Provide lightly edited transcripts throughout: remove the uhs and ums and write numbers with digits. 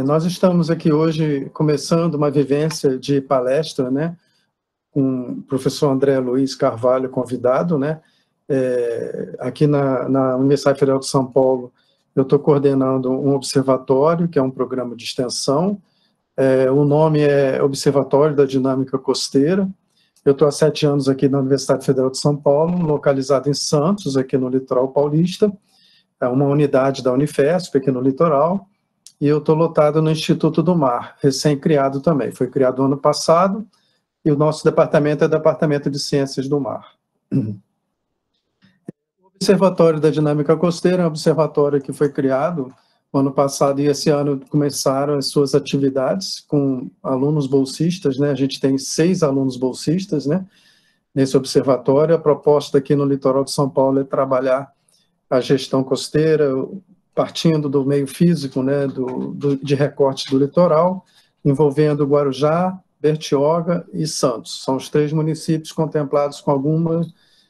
Nós estamos aqui hoje começando uma vivência de palestra, né, com o professor André Luiz Carvalho convidado, né, aqui na Universidade Federal de São Paulo. Eu estou coordenando um observatório, que é um programa de extensão. O nome é Observatório da Dinâmica Costeira. Eu estou há 7 anos aqui na Universidade Federal de São Paulo, localizado em Santos, aqui no litoral paulista. É uma unidade da Unifesp, aqui no litoral. E eu estou lotado no Instituto do Mar, recém-criado também. Foi criado no ano passado, e o nosso departamento é o Departamento de Ciências do Mar. O Observatório da Dinâmica Costeira é um observatório que foi criado no ano passado, e esse ano começaram as suas atividades com alunos bolsistas, né? A gente tem 6 alunos bolsistas, né, nesse observatório. A proposta aqui no litoral de São Paulo é trabalhar a gestão costeira, partindo do meio físico, né, de recortes do litoral, envolvendo Guarujá, Bertioga e Santos. São os 3 municípios contemplados com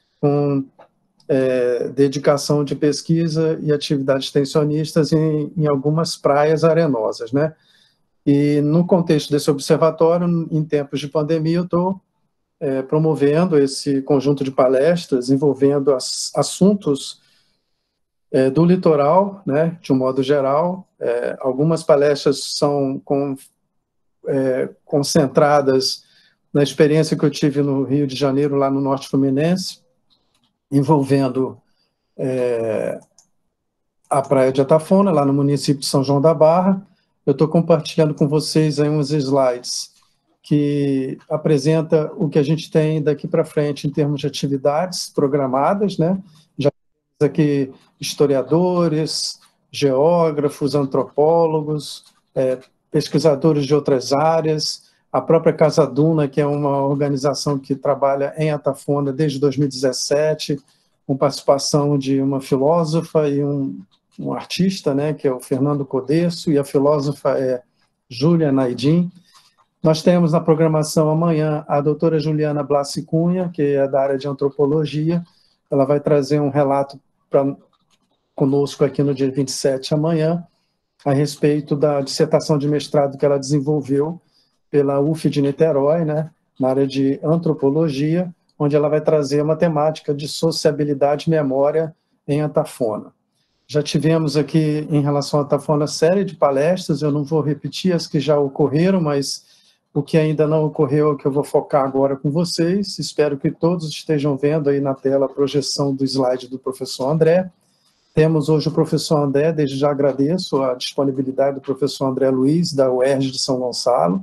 dedicação de pesquisa e atividades extensionistas em algumas praias arenosas, né? E no contexto desse observatório, em tempos de pandemia, eu estou promovendo esse conjunto de palestras envolvendo assuntos do litoral, né, de um modo geral. Algumas palestras são concentradas na experiência que eu tive no Rio de Janeiro, lá no Norte Fluminense, envolvendo a Praia de Atafona, lá no município de São João da Barra. Eu estou compartilhando com vocês aí uns slides que apresenta o que a gente tem daqui para frente em termos de atividades programadas, né? Já temos aqui historiadores, geógrafos, antropólogos, pesquisadores de outras áreas, a própria Casa Duna, que é uma organização que trabalha em Atafona desde 2017, com participação de uma filósofa e um artista, né, que é o Fernando Codesso, e a filósofa é Júlia Naidin. Nós temos na programação amanhã a doutora Juliana Blassi Cunha, que é da área de antropologia. Ela vai trazer um relato conosco aqui no dia 27, amanhã, a respeito da dissertação de mestrado que ela desenvolveu pela UF de Niterói, né, na área de antropologia, onde ela vai trazer uma temática de sociabilidade e memória em Atafona. Já tivemos aqui, em relação a Atafona, série de palestras. Eu não vou repetir as que já ocorreram, mas o que ainda não ocorreu é o que eu vou focar agora com vocês. Espero que todos estejam vendo aí na tela a projeção do slide do professor André. Temos hoje o professor André, desde já agradeço a disponibilidade do professor André Luiz, da UERJ de São Gonçalo.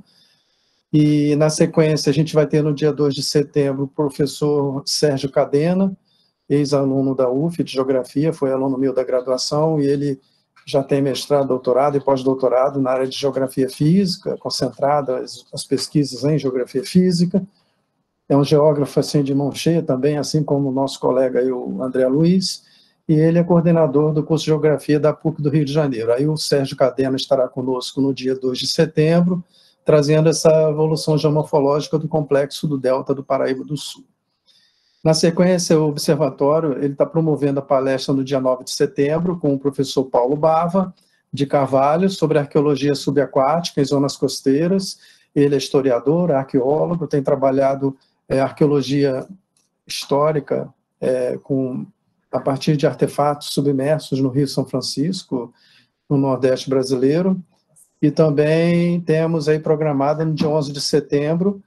E, na sequência, a gente vai ter no dia 2 de setembro o professor Sérgio Cadena, ex-aluno da UF de Geografia, foi aluno meu da graduação, e ele já tem mestrado, doutorado e pós-doutorado na área de Geografia Física, concentrada as pesquisas em Geografia Física. É um geógrafo assim, de mão cheia também, assim como o nosso colega aí, o André Luiz, e ele é coordenador do curso de Geografia da PUC do Rio de Janeiro. Aí o Sérgio Cadena estará conosco no dia 2 de setembro, trazendo essa evolução geomorfológica do complexo do Delta do Paraíba do Sul. Na sequência, o Observatório está promovendo a palestra no dia 9 de setembro com o professor Paulo Bava, de Carvalho, sobre arqueologia subaquática em zonas costeiras. Ele é historiador, arqueólogo, tem trabalhado arqueologia histórica a partir de artefatos submersos no Rio São Francisco, no Nordeste brasileiro. E também temos aí programada no dia 11 de setembro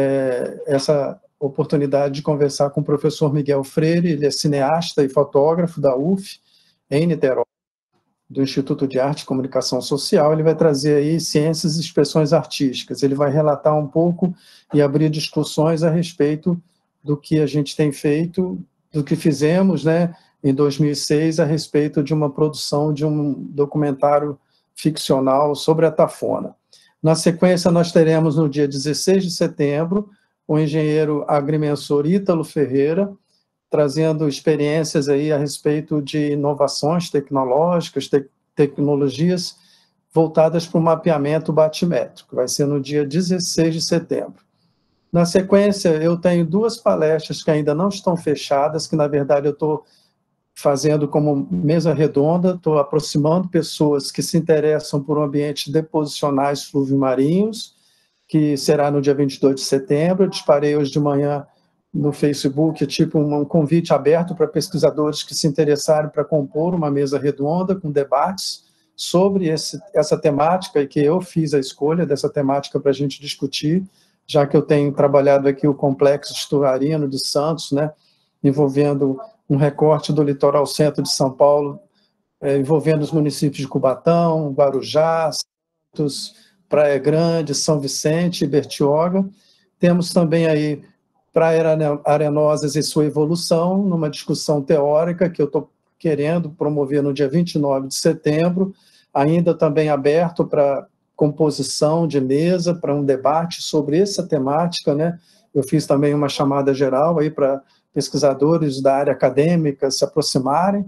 essa oportunidade de conversar com o professor Miguel Freire. Ele é cineasta e fotógrafo da UF, em Niterói, do Instituto de Arte e Comunicação Social. Ele vai trazer aí ciências e expressões artísticas. Ele vai relatar um pouco e abrir discussões a respeito do que a gente tem feito, do que fizemos, né, em 2006, a respeito de uma produção de um documentário ficcional sobre a Atafona. Na sequência, nós teremos no dia 16 de setembro o engenheiro agrimensor Ítalo Ferreira, trazendo experiências aí a respeito de inovações tecnológicas, tecnologias voltadas para o mapeamento batimétrico. Vai ser no dia 16 de setembro. Na sequência, eu tenho 2 palestras que ainda não estão fechadas, que, na verdade, eu estou fazendo como mesa redonda, estou aproximando pessoas que se interessam por ambientes deposicionais fluvio-marinhos, que será no dia 22 de setembro. Eu disparei hoje de manhã no Facebook, tipo um convite aberto para pesquisadores que se interessarem para compor uma mesa redonda com debates sobre essa temática, e que eu fiz a escolha dessa temática para a gente discutir, já que eu tenho trabalhado aqui o Complexo Estuarino de Santos, né, envolvendo um recorte do litoral centro de São Paulo, envolvendo os municípios de Cubatão, Guarujá, Santos, Praia Grande, São Vicente e Bertioga. Temos também aí Praia Arenosas e sua evolução, numa discussão teórica que eu estou querendo promover no dia 29 de setembro, ainda também aberto para composição de mesa, para um debate sobre essa temática, né? Eu fiz também uma chamada geral aí para pesquisadores da área acadêmica se aproximarem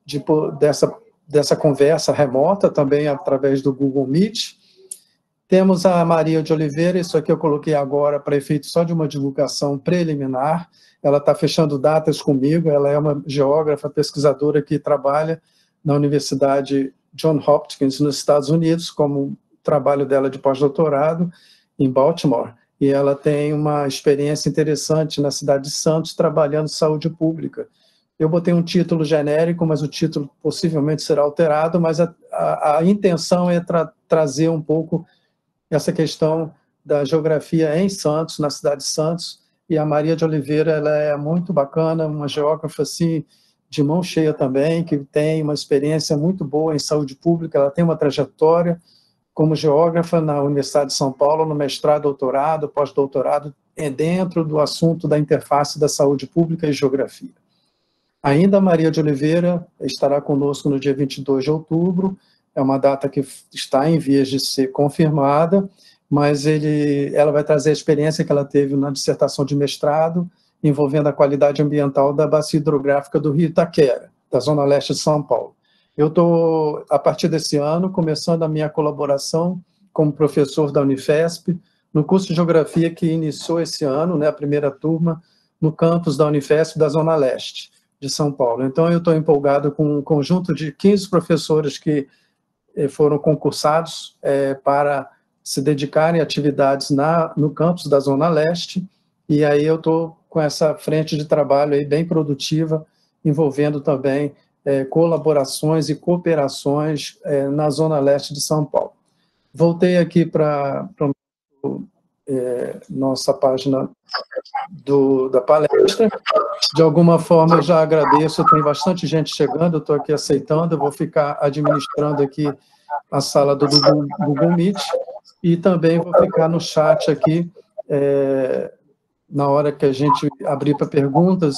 dessa conversa remota, também através do Google Meet. Temos a Maria de Oliveira, isso aqui eu coloquei agora para efeito só de uma divulgação preliminar. Ela está fechando datas comigo, ela é uma geógrafa, pesquisadora que trabalha na Universidade Johns Hopkins, nos Estados Unidos, como trabalho dela de pós-doutorado em Baltimore. E ela tem uma experiência interessante na cidade de Santos, trabalhando saúde pública. Eu botei um título genérico, mas o título possivelmente será alterado, mas a intenção é trazer um pouco essa questão da geografia em Santos, na cidade de Santos, e a Maria de Oliveira, ela é muito bacana, uma geógrafa assim, de mão cheia também, que tem uma experiência muito boa em saúde pública, ela tem uma trajetória como geógrafa na Universidade de São Paulo, no mestrado, doutorado, pós-doutorado, dentro do assunto da interface da saúde pública e geografia. Ainda a Maria de Oliveira estará conosco no dia 22 de outubro, é uma data que está em vias de ser confirmada, mas ela vai trazer a experiência que ela teve na dissertação de mestrado, envolvendo a qualidade ambiental da bacia hidrográfica do Rio Itaquera, da zona leste de São Paulo. Eu estou, a partir desse ano, começando a minha colaboração como professor da Unifesp, no curso de Geografia que iniciou esse ano, né, a primeira turma, no campus da Unifesp da zona leste de São Paulo. Então, eu estou empolgado com um conjunto de 15 professores que foram concursados para se dedicarem a atividades no campus da Zona Leste, e aí eu estou com essa frente de trabalho aí bem produtiva, envolvendo também colaborações e cooperações na Zona Leste de São Paulo. Voltei aqui para nossa página da palestra. De alguma forma, eu já agradeço, tem bastante gente chegando, eu estou aqui aceitando, eu vou ficar administrando aqui a sala do Google Meet, e também vou ficar no chat aqui, na hora que a gente abrir para perguntas,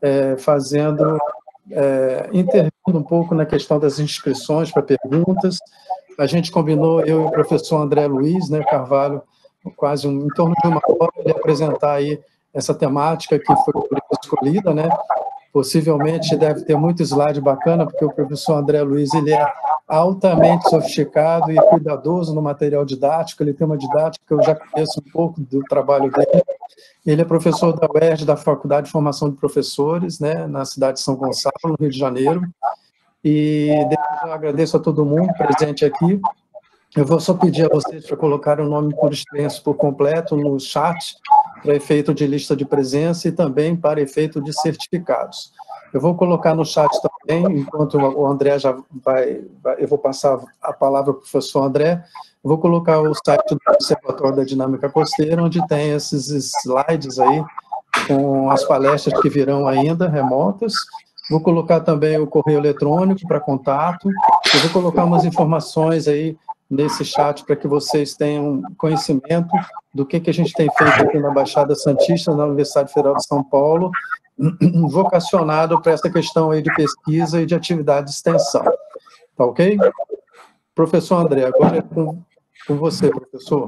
intervindo um pouco na questão das inscrições para perguntas. A gente combinou, eu e o professor André Luiz, né, Carvalho, quase em torno de uma hora, ele apresentar aí essa temática que foi escolhida, né? Possivelmente deve ter muito slide bacana, porque o professor André Luiz, ele é altamente sofisticado e cuidadoso no material didático, ele tem uma didática que eu já conheço um pouco do trabalho dele. Ele é professor da UERJ, da Faculdade de Formação de Professores, né, na cidade de São Gonçalo, no Rio de Janeiro, e eu agradeço a todo mundo presente aqui. Eu vou só pedir a vocês para colocar o nome por extenso, por completo, no chat, para efeito de lista de presença e também para efeito de certificados. Eu vou colocar no chat também, enquanto o André já eu vou passar a palavra para o professor André, eu vou colocar o site do Observatório da Dinâmica Costeira, onde tem esses slides aí, com as palestras que virão ainda, remotas. Vou colocar também o correio eletrônico para contato, eu vou colocar umas informações aí nesse chat para que vocês tenham conhecimento do que a gente tem feito aqui na Baixada Santista, na Universidade Federal de São Paulo, vocacionado para essa questão aí de pesquisa e de atividade de extensão. Tá ok? Professor André, agora é com você, professor.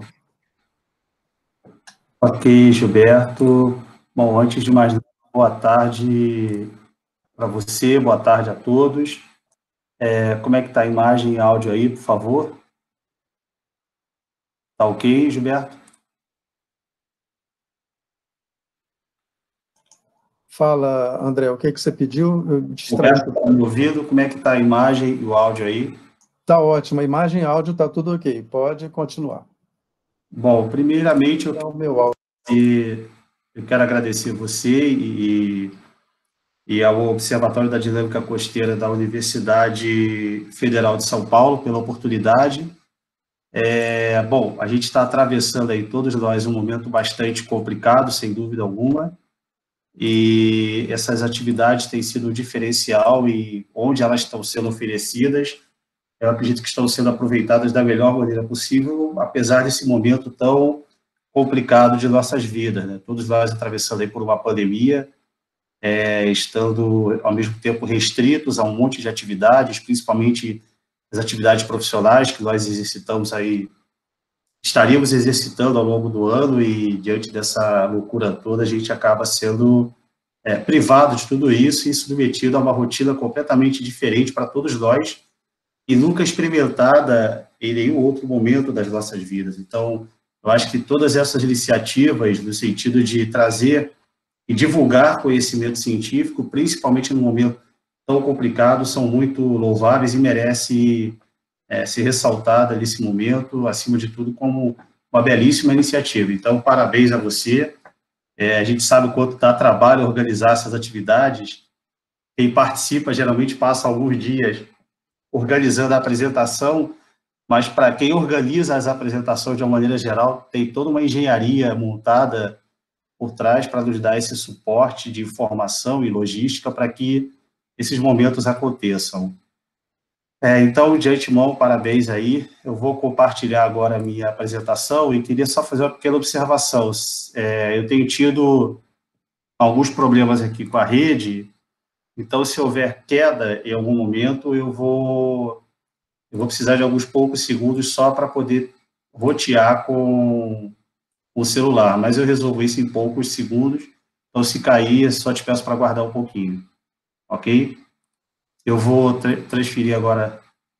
Ok, Gilberto. Bom, antes de mais nada, boa tarde para você, boa tarde a todos. Como é que está a imagem e áudio aí, por favor? Tá ok, Gilberto? Fala, André, o que você pediu? Eu distraí. Roberto, está me ouvindo? Como é que está a imagem e o áudio aí? Tá ótimo, a imagem e áudio tá tudo ok, pode continuar. Bom, primeiramente É o meu áudio. eu quero agradecer você e ao Observatório da Dinâmica Costeira da Universidade Federal de São Paulo pela oportunidade. Bom, a gente está atravessando aí, todos nós, um momento bastante complicado, sem dúvida alguma, e essas atividades têm sido um diferencial e onde elas estão sendo oferecidas, eu acredito que estão sendo aproveitadas da melhor maneira possível, apesar desse momento tão complicado de nossas vidas, né? Todos nós atravessando aí por uma pandemia, estando ao mesmo tempo restritos a um monte de atividades, principalmente as atividades profissionais que nós exercitamos aí, estaríamos exercitando ao longo do ano, e diante dessa loucura toda a gente acaba sendo privado de tudo isso e submetido a uma rotina completamente diferente para todos nós e nunca experimentada em nenhum outro momento das nossas vidas. Então, eu acho que todas essas iniciativas, no sentido de trazer e divulgar conhecimento científico, principalmente num momento tão complicado, são muito louváveis e merecem ser ressaltada nesse momento, acima de tudo, como uma belíssima iniciativa. Então, parabéns a você. A gente sabe o quanto dá trabalho organizar essas atividades. Quem participa geralmente passa alguns dias organizando a apresentação, mas para quem organiza as apresentações de uma maneira geral, tem toda uma engenharia montada por trás para nos dar esse suporte de informação e logística para que esses momentos aconteçam. Então, de antemão, parabéns aí. Eu vou compartilhar agora a minha apresentação e queria só fazer uma pequena observação. Eu tenho tido alguns problemas aqui com a rede, então, se houver queda em algum momento, eu vou precisar de alguns poucos segundos só para poder rotear com o celular, mas eu resolvo isso em poucos segundos, então se cair, só te peço para guardar um pouquinho, ok? Eu vou transferir agora,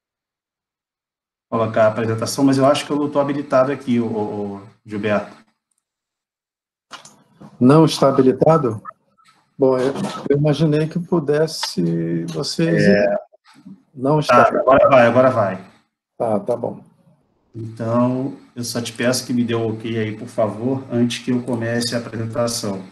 colocar a apresentação, mas eu acho que eu não estou habilitado aqui, o Gilberto. Não está habilitado? Bom, eu imaginei que pudesse vocês... Não está. Agora vai. Tá bom. Então, eu só te peço que me dê um ok aí, por favor, antes que eu comece a apresentação.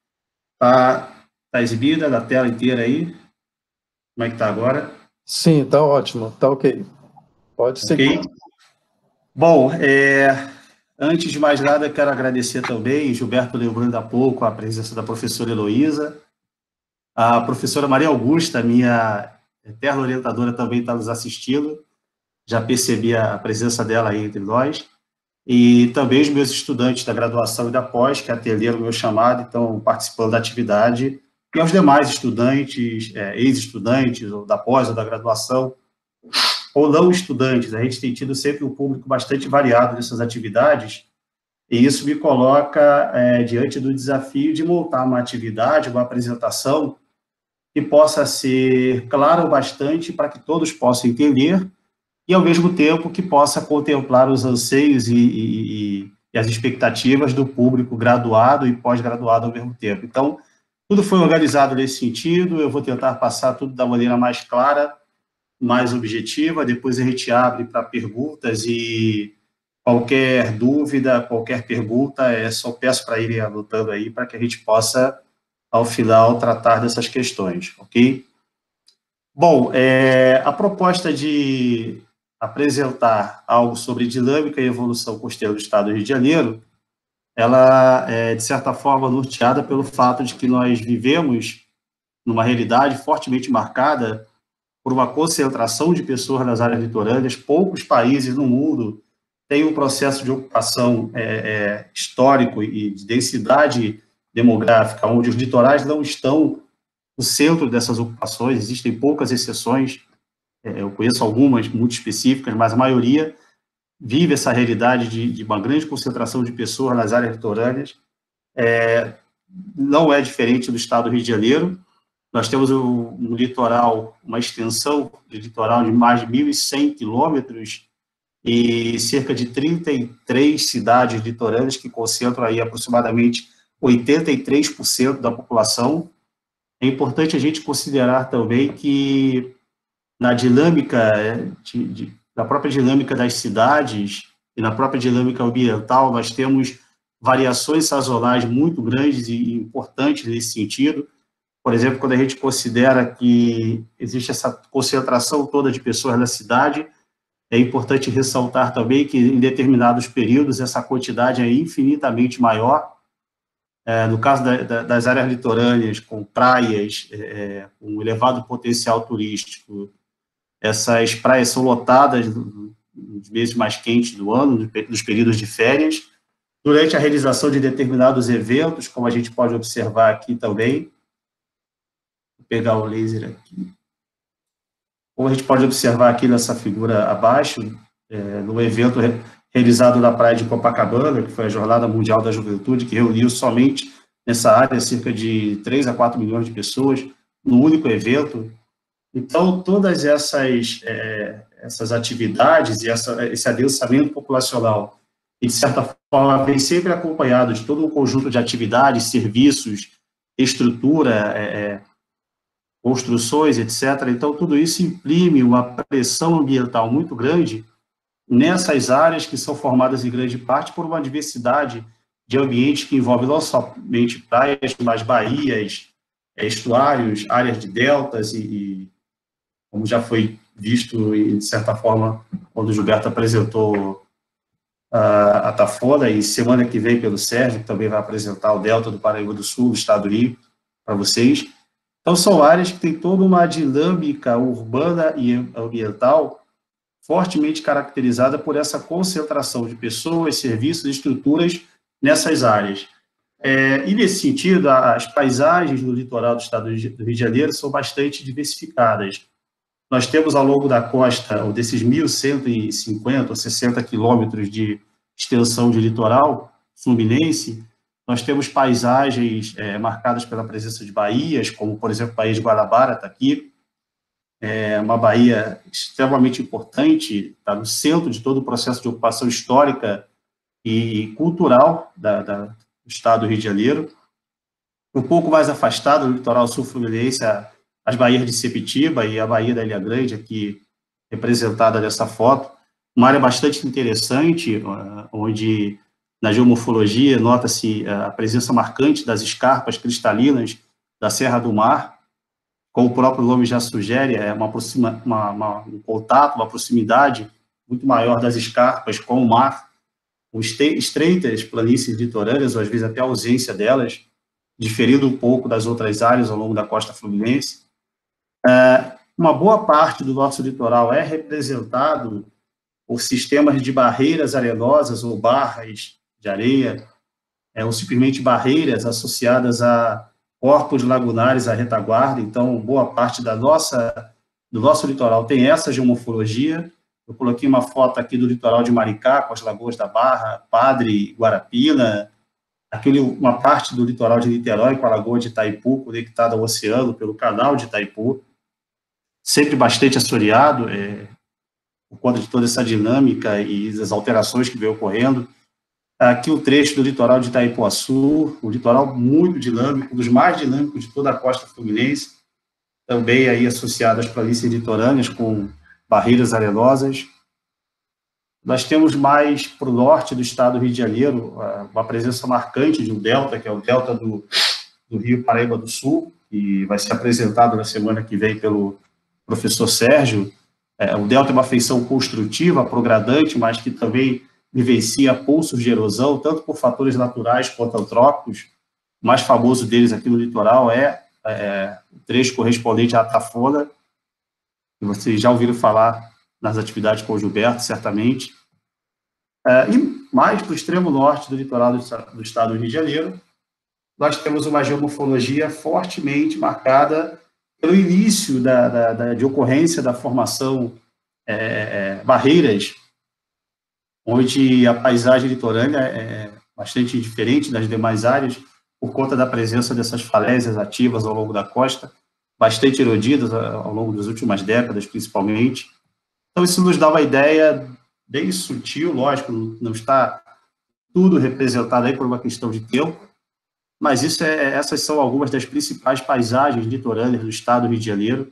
Tá exibida na tela inteira aí? Como é que tá agora? Sim, tá ótimo, tá ok. Pode seguir. Ok. Bom, antes de mais nada, quero agradecer também, Gilberto lembrando há pouco, a presença da professora Heloísa. A professora Maria Augusta, minha eterna orientadora, também está nos assistindo. Já percebi a presença dela aí entre nós. E também os meus estudantes da graduação e da pós, que atenderam o meu chamado, estão participando da atividade, e aos demais estudantes, ex-estudantes, ou da pós ou da graduação, ou não estudantes. A gente tem tido sempre um público bastante variado nessas atividades, e isso me coloca diante do desafio de montar uma atividade, uma apresentação, que possa ser clara o bastante para que todos possam entender, e, ao mesmo tempo, que possa contemplar os anseios e as expectativas do público graduado e pós-graduado ao mesmo tempo. Então, tudo foi organizado nesse sentido, eu vou tentar passar tudo da maneira mais clara, mais objetiva, depois a gente abre para perguntas, e qualquer dúvida, qualquer pergunta, só peço para irem anotando aí, para que a gente possa, ao final, tratar dessas questões, ok? Bom, a proposta de apresentar algo sobre dinâmica e evolução costeira do estado do Rio de Janeiro, ela é, de certa forma, norteada pelo fato de que nós vivemos numa realidade fortemente marcada por uma concentração de pessoas nas áreas litorâneas. Poucos países no mundo têm um processo de ocupação histórico e de densidade demográfica, onde os litorais não estão no centro dessas ocupações. Existem poucas exceções, eu conheço algumas muito específicas, mas a maioria vive essa realidade de uma grande concentração de pessoas nas áreas litorâneas. Não é diferente do estado do Rio de Janeiro. Nós temos um litoral, uma extensão de litoral de mais de 1.100 quilômetros e cerca de 33 cidades litorâneas que concentram aí aproximadamente 83% da população. é importante a gente considerar também que na dinâmica, na própria dinâmica das cidades e na própria dinâmica ambiental, nós temos variações sazonais muito grandes e importantes nesse sentido. Por exemplo, quando a gente considera que existe essa concentração toda de pessoas na cidade, é importante ressaltar também que em determinados períodos essa quantidade é infinitamente maior. No caso das áreas litorâneas, com praias, com elevado potencial turístico, essas praias são lotadas nos meses mais quentes do ano, nos períodos de férias, durante a realização de determinados eventos, como a gente pode observar aqui também. Vou pegar o laser aqui. Como a gente pode observar aqui nessa figura abaixo, no evento realizado na praia de Copacabana, que foi a Jornada Mundial da Juventude, que reuniu somente nessa área cerca de 3 a 4 milhões de pessoas, num único evento. Então, todas essas atividades e esse adensamento populacional, e, de certa forma, vem sempre acompanhado de todo um conjunto de atividades, serviços, estrutura, construções, etc. Então, tudo isso imprime uma pressão ambiental muito grande nessas áreas que são formadas em grande parte por uma diversidade de ambientes que envolve não somente praias, mas baías, estuários, áreas de deltas e como já foi visto, de certa forma, quando o Gilberto apresentou a Tafona, e semana que vem pelo Sérgio, que também vai apresentar o Delta do Paraíba do Sul, do Estado do Rio, para vocês. Então, são áreas que têm toda uma dinâmica urbana e ambiental fortemente caracterizada por essa concentração de pessoas, serviços e estruturas nessas áreas. E, nesse sentido, as paisagens do litoral do estado do Rio de Janeiro são bastante diversificadas. Nós temos, ao longo da costa, ou desses 1.150 ou 60 quilômetros de extensão de litoral fluminense, nós temos paisagens marcadas pela presença de baías, como, por exemplo, a Baía de Guanabara, está aqui, uma baía extremamente importante, está no centro de todo o processo de ocupação histórica e cultural do estado do Rio de Janeiro. Um pouco mais afastado do litoral sul fluminense, as baías de Sepetiba e a Baía da Ilha Grande, aqui representada nessa foto, uma área bastante interessante, onde na geomorfologia nota-se a presença marcante das escarpas cristalinas da Serra do Mar. Como o próprio nome já sugere, é um contato, uma proximidade muito maior das escarpas com o mar, com estreitas planícies litorâneas, ou às vezes até a ausência delas, diferindo um pouco das outras áreas ao longo da costa fluminense. Uma boa parte do nosso litoral é representado por sistemas de barreiras arenosas ou barras de areia, ou simplesmente barreiras associadas a corpos lagunares, a retaguarda. Então, boa parte do nosso litoral tem essa geomorfologia. Eu coloquei uma foto aqui do litoral de Maricá, com as lagoas da Barra, Padre, Guarapina, uma parte do litoral de Niterói, com a lagoa de Itaipu, conectada ao oceano pelo canal de Itaipu, sempre bastante assoreado, por conta de toda essa dinâmica e das alterações que vem ocorrendo. Aqui o trecho do litoral de Itaipuaçu, o litoral muito dinâmico, um dos mais dinâmicos de toda a costa fluminense, também aí associado às planícies litorâneas, com barreiras arenosas. Nós temos mais para o norte do estado do Rio de Janeiro uma presença marcante de um delta, que é o delta do Rio Paraíba do Sul, que vai ser apresentado na semana que vem pelo professor Sérgio. O delta é uma feição construtiva, progradante, mas que também vivencia pulsos de erosão, tanto por fatores naturais quanto antrópicos. O mais famoso deles aqui no litoral é o trecho correspondente à Tafona, que vocês já ouviram falar nas atividades com o Gilberto, certamente. E mais para o extremo norte do litoral do estado do Rio de Janeiro, nós temos uma geomorfologia fortemente marcada pelo início de ocorrência da formação barreiras, onde a paisagem litorânea é bastante diferente das demais áreas, por conta da presença dessas falésias ativas ao longo da costa, bastante erodidas ao longo das últimas décadas, principalmente. Então, isso nos dá uma ideia bem sutil, lógico, não está tudo representado aí por uma questão de tempo, mas essas são algumas das principais paisagens litorâneas do estado do Rio de Janeiro.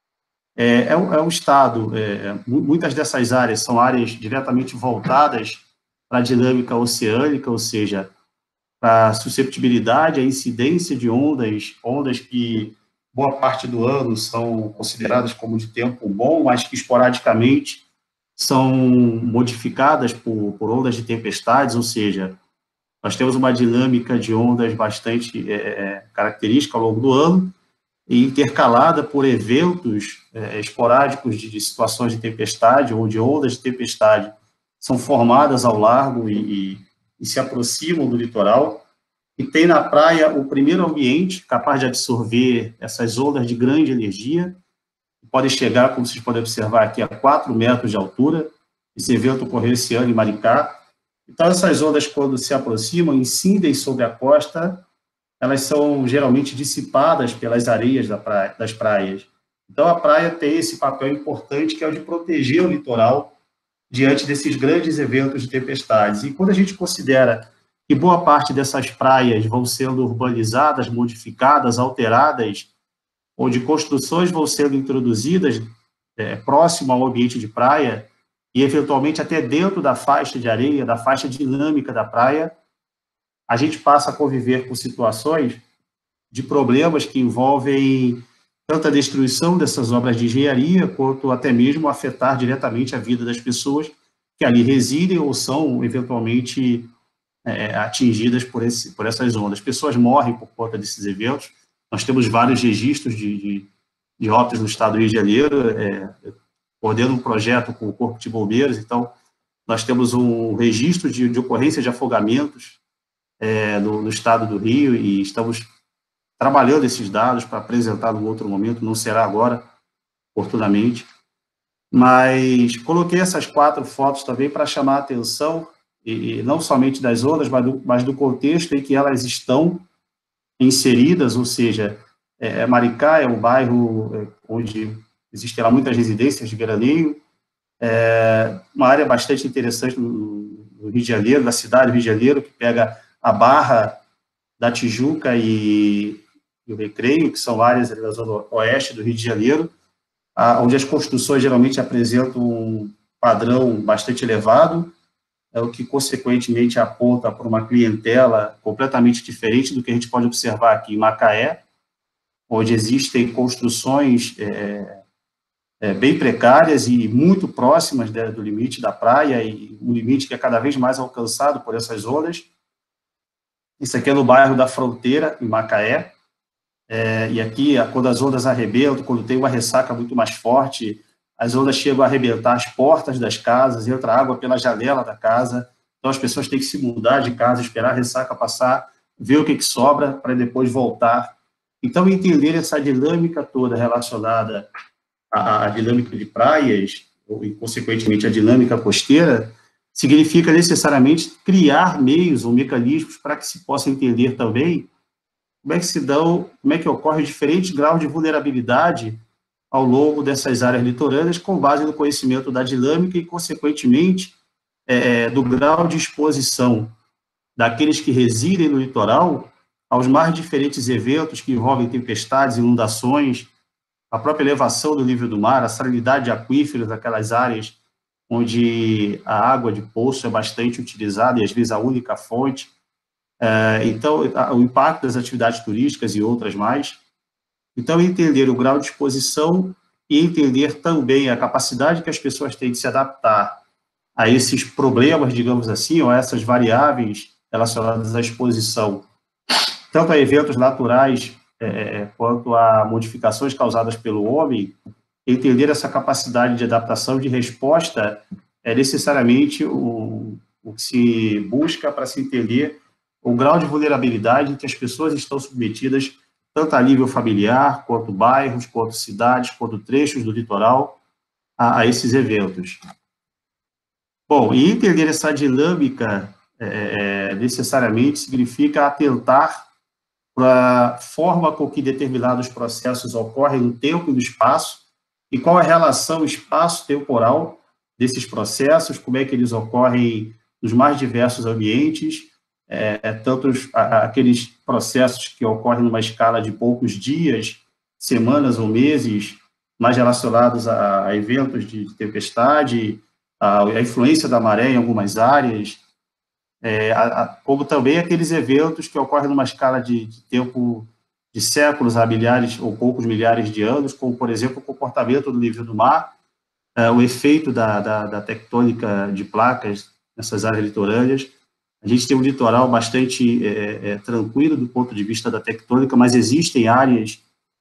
Um estado, muitas dessas áreas são áreas diretamente voltadas para a dinâmica oceânica, ou seja, para a susceptibilidade, a incidência de ondas que boa parte do ano são consideradas como de tempo bom, mas que esporadicamente são modificadas por ondas de tempestades, ou seja, nós temos uma dinâmica de ondas bastante característica ao longo do ano, e intercalada por eventos esporádicos de situações de tempestade ou de ondas de tempestade são formadas ao largo e se aproximam do litoral, e tem na praia o primeiro ambiente capaz de absorver essas ondas de grande energia, que podem chegar, como vocês podem observar aqui, a 4 metros de altura. Esse evento ocorreu esse ano em Maricá. Então, essas ondas, quando se aproximam, incidem sobre a costa, elas são geralmente dissipadas pelas areias das praias. Então, a praia tem esse papel importante, que é o de proteger o litoral diante desses grandes eventos de tempestades. E quando a gente considera que boa parte dessas praias vão sendo urbanizadas, modificadas, alteradas, onde construções vão sendo introduzidas próximo ao ambiente de praia, e eventualmente até dentro da faixa de areia, da faixa dinâmica da praia, a gente passa a conviver com situações de problemas que envolvem tanto a destruição dessas obras de engenharia, quanto até mesmo afetar diretamente a vida das pessoas que ali residem ou são, eventualmente, atingidas por essas ondas. Pessoas morrem por conta desses eventos. Nós temos vários registros de óbitos no estado do Rio de Janeiro, coordeno um projeto com o Corpo de Bombeiros, então nós temos um registro de ocorrência de afogamentos no estado do Rio, e estamos trabalhando esses dados para apresentar num outro momento, não será agora, oportunamente, mas coloquei essas 4 fotos também para chamar a atenção, e não somente das ondas, mas do contexto em que elas estão inseridas, ou seja, Maricá é um bairro onde existem lá muitas residências de veraneio, uma área bastante interessante no Rio de Janeiro, da cidade do Rio de Janeiro, que pega a Barra da Tijuca e o Recreio, que são áreas da zona oeste do Rio de Janeiro, onde as construções geralmente apresentam um padrão bastante elevado, o que, consequentemente, aponta para uma clientela completamente diferente do que a gente pode observar aqui em Macaé, onde existem construções bem precárias e muito próximas do limite da praia, e um limite que é cada vez mais alcançado por essas ondas. Isso aqui é no bairro da Fronteira, em Macaé, e aqui, quando as ondas arrebentam, quando tem uma ressaca muito mais forte, as ondas chegam a arrebentar as portas das casas, entra água pela janela da casa, então as pessoas têm que se mudar de casa, esperar a ressaca passar, ver o que sobra, para depois voltar. Então, entender essa dinâmica toda relacionada à dinâmica de praias, e, consequentemente, a dinâmica costeira, significa necessariamente criar meios ou mecanismos para que se possa entender também como é que ocorre diferentes graus de vulnerabilidade ao longo dessas áreas litorâneas, com base no conhecimento da dinâmica e, consequentemente, do grau de exposição daqueles que residem no litoral aos mais diferentes eventos que envolvem tempestades, inundações, a própria elevação do nível do mar, a salinidade de aquíferos daquelas áreas onde a água de poço é bastante utilizada e, às vezes, a única fonte. Então, o impacto das atividades turísticas e outras mais. Então, entender o grau de exposição e entender também a capacidade que as pessoas têm de se adaptar a esses problemas, digamos assim, ou a essas variáveis relacionadas à exposição, tanto a eventos naturais quanto a modificações causadas pelo homem. Entender essa capacidade de adaptação, de resposta, é necessariamente o que se busca para se entender o grau de vulnerabilidade em que as pessoas estão submetidas, tanto a nível familiar, quanto bairros, quanto cidades, quanto trechos do litoral, a esses eventos. Bom, e entender essa dinâmica necessariamente significa atentar para a forma com que determinados processos ocorrem no tempo e no espaço, e qual a relação espaço-temporal desses processos, como é que eles ocorrem nos mais diversos ambientes, tanto aqueles processos que ocorrem numa escala de poucos dias, semanas ou meses, mais relacionados a eventos de tempestade, a influência da maré em algumas áreas, como também aqueles eventos que ocorrem numa escala de tempo de séculos a milhares ou poucos milhares de anos, como, por exemplo, o comportamento do nível do mar, o efeito da tectônica de placas nessas áreas litorâneas. A gente tem um litoral bastante tranquilo do ponto de vista da tectônica, mas existem áreas,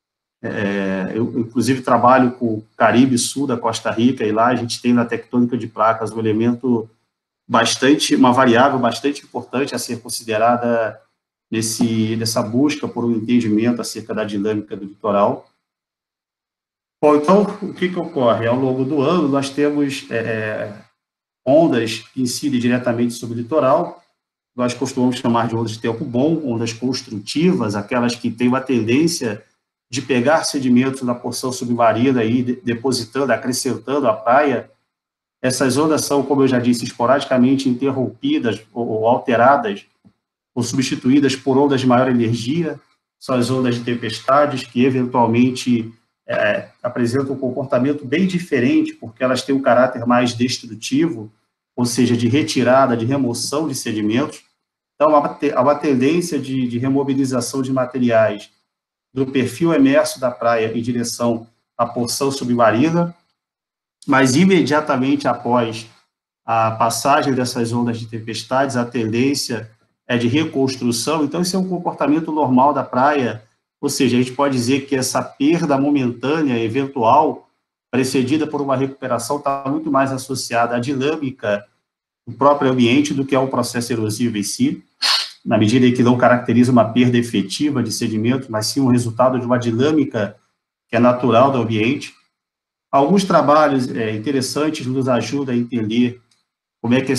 eu inclusive trabalho com o Caribe Sul da Costa Rica, e lá a gente tem na tectônica de placas um elemento uma variável bastante importante a ser considerada nessa busca por um entendimento acerca da dinâmica do litoral. Bom, então, o que ocorre? Ao longo do ano, nós temos ondas que incidem diretamente sobre o litoral. Nós costumamos chamar de ondas de tempo bom, ondas construtivas, aquelas que têm uma tendência de pegar sedimentos na porção submarina e depositando, acrescentando a praia. Essas ondas são, como eu já disse, esporadicamente interrompidas ou alteradas ou substituídas por ondas de maior energia. São as ondas de tempestades, que eventualmente apresentam um comportamento bem diferente, porque elas têm um caráter mais destrutivo, ou seja, de retirada, de remoção de sedimentos. Então, há uma tendência de remobilização de materiais do perfil emerso da praia em direção à porção submarina, mas imediatamente após a passagem dessas ondas de tempestades, a tendência é de reconstrução. Então, esse é um comportamento normal da praia, ou seja, a gente pode dizer que essa perda momentânea, eventual, precedida por uma recuperação, está muito mais associada à dinâmica do próprio ambiente do que ao processo erosivo em si, na medida em que não caracteriza uma perda efetiva de sedimento, mas sim um resultado de uma dinâmica que é natural do ambiente. Alguns trabalhos interessantes nos ajudam a entender como é que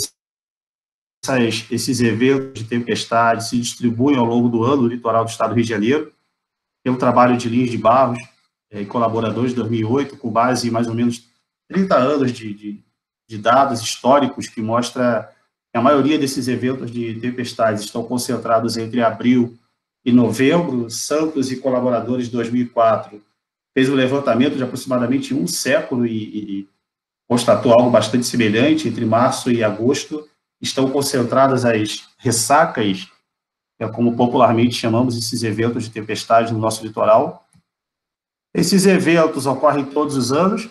esses eventos de tempestade se distribuem ao longo do ano no litoral do estado do Rio de Janeiro. Tem um trabalho de Lins de Barros e colaboradores de 2008, com base em mais ou menos 30 anos de dados históricos, que mostra que a maioria desses eventos de tempestades estão concentrados entre abril e novembro. Santos e colaboradores de 2004 fez um levantamento de aproximadamente um século e constatou algo bastante semelhante. Entre março e agosto estão concentradas as ressacas, como popularmente chamamos esses eventos de tempestade no nosso litoral. Esses eventos ocorrem todos os anos,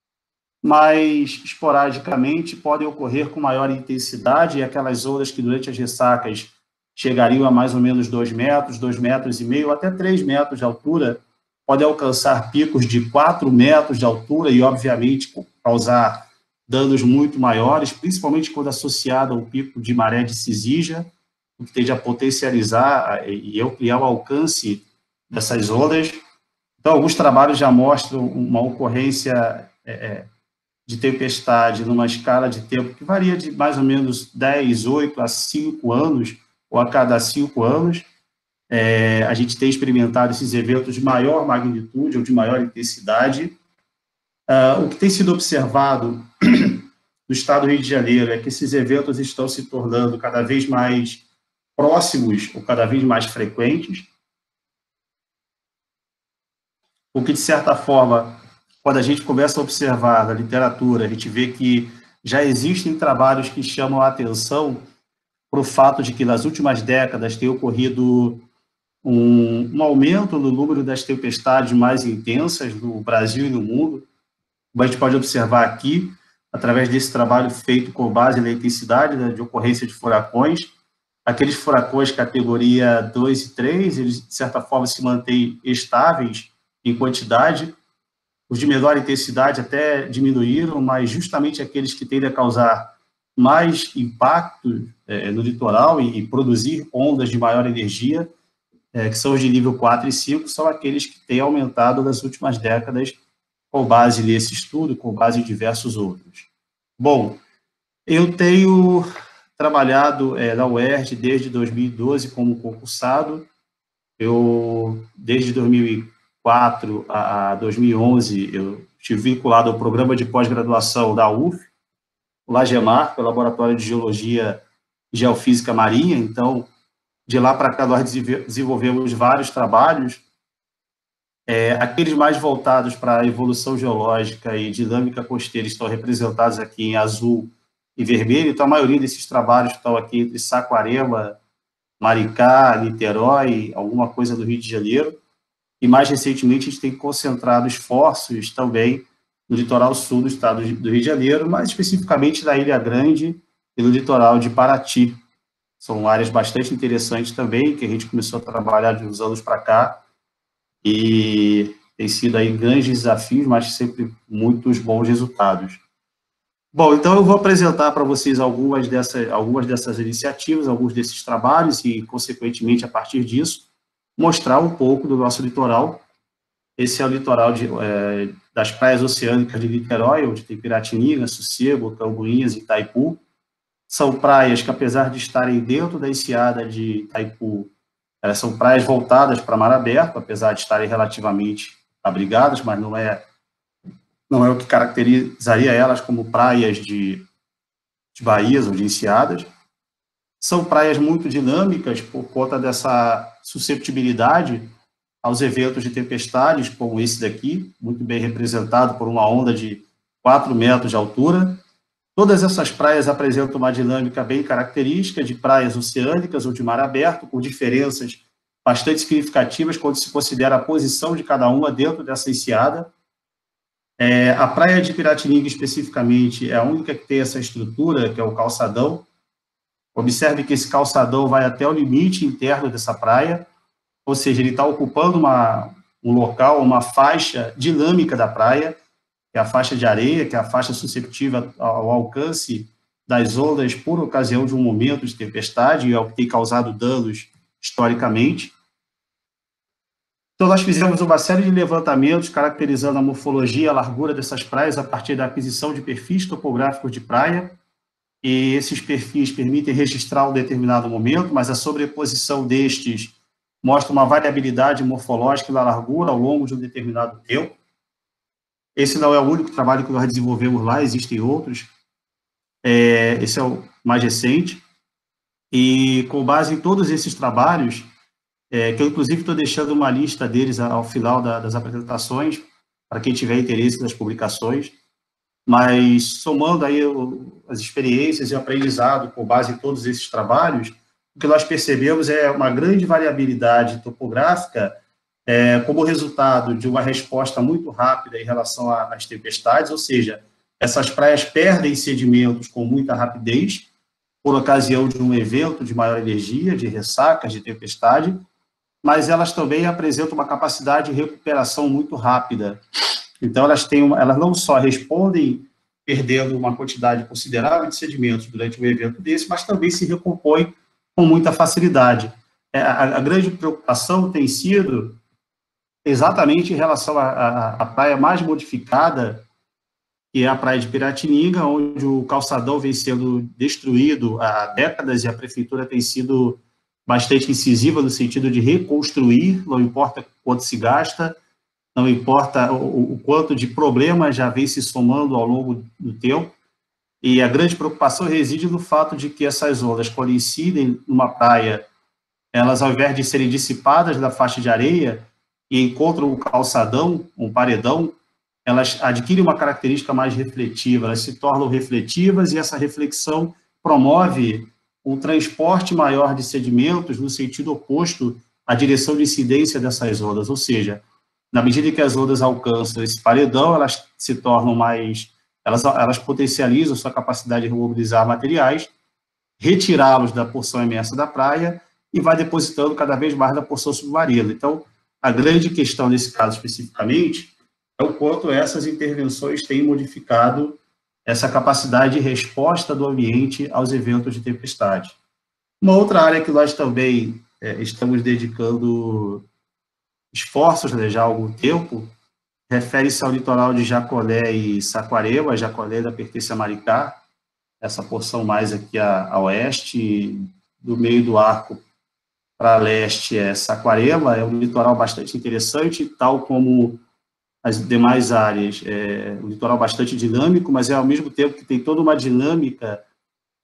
mas esporadicamente podem ocorrer com maior intensidade, e aquelas ondas que durante as ressacas chegariam a mais ou menos 2 metros, 2,5 metros, até 3 metros de altura, podem alcançar picos de 4 metros de altura e, obviamente, causar danos muito maiores, principalmente quando associado a um pico de maré de Cisígia, o que tende a potencializar e ampliar o alcance dessas ondas. Então, alguns trabalhos já mostram uma ocorrência de tempestade numa escala de tempo que varia de mais ou menos 10, 8 a 5 anos, ou a cada 5 anos. A gente tem experimentado esses eventos de maior magnitude ou de maior intensidade. O que tem sido observado no estado do Rio de Janeiro é que esses eventos estão se tornando cada vez mais próximos ou cada vez mais frequentes, o que, de certa forma, quando a gente começa a observar na literatura, a gente vê que já existem trabalhos que chamam a atenção para o fato de que, nas últimas décadas, tem ocorrido um aumento no número das tempestades mais intensas no Brasil e no mundo. Como a gente pode observar aqui, através desse trabalho feito com base na intensidade de ocorrência de furacões, aqueles furacões categoria 2 e 3, eles, de certa forma, se mantêm estáveis em quantidade. Os de menor intensidade até diminuíram, mas justamente aqueles que tendem a causar mais impacto no litoral e produzir ondas de maior energia, que são os de nível 4 e 5, são aqueles que têm aumentado nas últimas décadas, com base nesse estudo, com base em diversos outros. Bom, eu tenho trabalhado na UERJ desde 2012 como concursado. Desde 2004 a 2011, eu estive vinculado ao programa de pós-graduação da UF, o LAGEMAR, que é o Laboratório de Geologia geofísica marinha, então, de lá para cá, nós desenvolvemos vários trabalhos, aqueles mais voltados para a evolução geológica e dinâmica costeira estão representados aqui em azul e vermelho, então a maioria desses trabalhos estão aqui entre Saquarema, Maricá, Niterói, alguma coisa do Rio de Janeiro, e mais recentemente a gente tem concentrado esforços também no litoral sul do estado do Rio de Janeiro, mais especificamente na Ilha Grande e no litoral de Paraty. São áreas bastante interessantes também, que a gente começou a trabalhar de uns anos para cá, e tem sido aí grandes desafios, mas sempre muitos bons resultados. Bom, então eu vou apresentar para vocês algumas dessas iniciativas, alguns desses trabalhos e, consequentemente, a partir disso, mostrar um pouco do nosso litoral. Esse é o litoral das praias oceânicas de Niterói, onde tem Piratininga, Sossego, Cambuinhas e Itaipu. São praias que, apesar de estarem dentro da enseada de Itaipu, elas são praias voltadas para mar aberto, apesar de estarem relativamente abrigadas, mas não é o que caracterizaria elas como praias de baías ou de enseadas. São praias muito dinâmicas por conta dessa susceptibilidade aos eventos de tempestades, como esse daqui, muito bem representado por uma onda de 4 metros de altura. Todas essas praias apresentam uma dinâmica bem característica de praias oceânicas ou de mar aberto, com diferenças bastante significativas quando se considera a posição de cada uma dentro dessa enseada. A praia de Piratininga, especificamente, é a única que tem essa estrutura, que é o calçadão. Observe que esse calçadão vai até o limite interno dessa praia, ou seja, ele está ocupando um local, uma faixa dinâmica da praia, que é a faixa de areia, que é a faixa susceptível ao alcance das ondas por ocasião de um momento de tempestade, e é o que tem causado danos historicamente. Então, nós fizemos uma série de levantamentos caracterizando a morfologia e a largura dessas praias a partir da aquisição de perfis topográficos de praia, e esses perfis permitem registrar um determinado momento, mas a sobreposição destes mostra uma variabilidade morfológica na largura ao longo de um determinado tempo. Esse não é o único trabalho que nós desenvolvemos lá, existem outros. Esse é o mais recente. E, com base em todos esses trabalhos, que eu, inclusive, estou deixando uma lista deles ao final das apresentações, para quem tiver interesse nas publicações, mas somando aí as experiências e aprendizado com base em todos esses trabalhos, o que nós percebemos é uma grande variabilidade topográfica como resultado de uma resposta muito rápida em relação às tempestades, ou seja, essas praias perdem sedimentos com muita rapidez por ocasião de um evento de maior energia, de ressacas, de tempestade, mas elas também apresentam uma capacidade de recuperação muito rápida. Então, elas não só respondem perdendo uma quantidade considerável de sedimentos durante um evento desse, mas também se recompõem com muita facilidade. A grande preocupação tem sido exatamente em relação à praia mais modificada, que é a praia de Piratininga, onde o calçadão vem sendo destruído há décadas e a prefeitura tem sido bastante incisiva no sentido de reconstruir, não importa quanto se gasta, não importa o quanto de problemas já vem se somando ao longo do tempo, e a grande preocupação reside no fato de que essas ondas, quando incidem numa praia, elas, ao invés de serem dissipadas da faixa de areia e encontram um calçadão, um paredão, elas adquirem uma característica mais refletiva, elas se tornam refletivas e essa reflexão promove um transporte maior de sedimentos no sentido oposto à direção de incidência dessas ondas, ou seja, na medida que as ondas alcançam esse paredão, elas se tornam mais, elas potencializam sua capacidade de remobilizar materiais, retirá-los da porção imersa da praia e vai depositando cada vez mais na porção submarina. Então, a grande questão nesse caso especificamente é o quanto essas intervenções têm modificado essa capacidade de resposta do ambiente aos eventos de tempestade. Uma outra área que nós também estamos dedicando esforços, né, já há algum tempo, refere-se ao litoral de Jacolé e Saquarema. Jacolé ainda pertence a Maricá, essa porção mais aqui a oeste, do meio do arco para leste é Saquarema, é um litoral bastante interessante, tal como as demais áreas, um litoral bastante dinâmico, mas ao mesmo tempo que tem toda uma dinâmica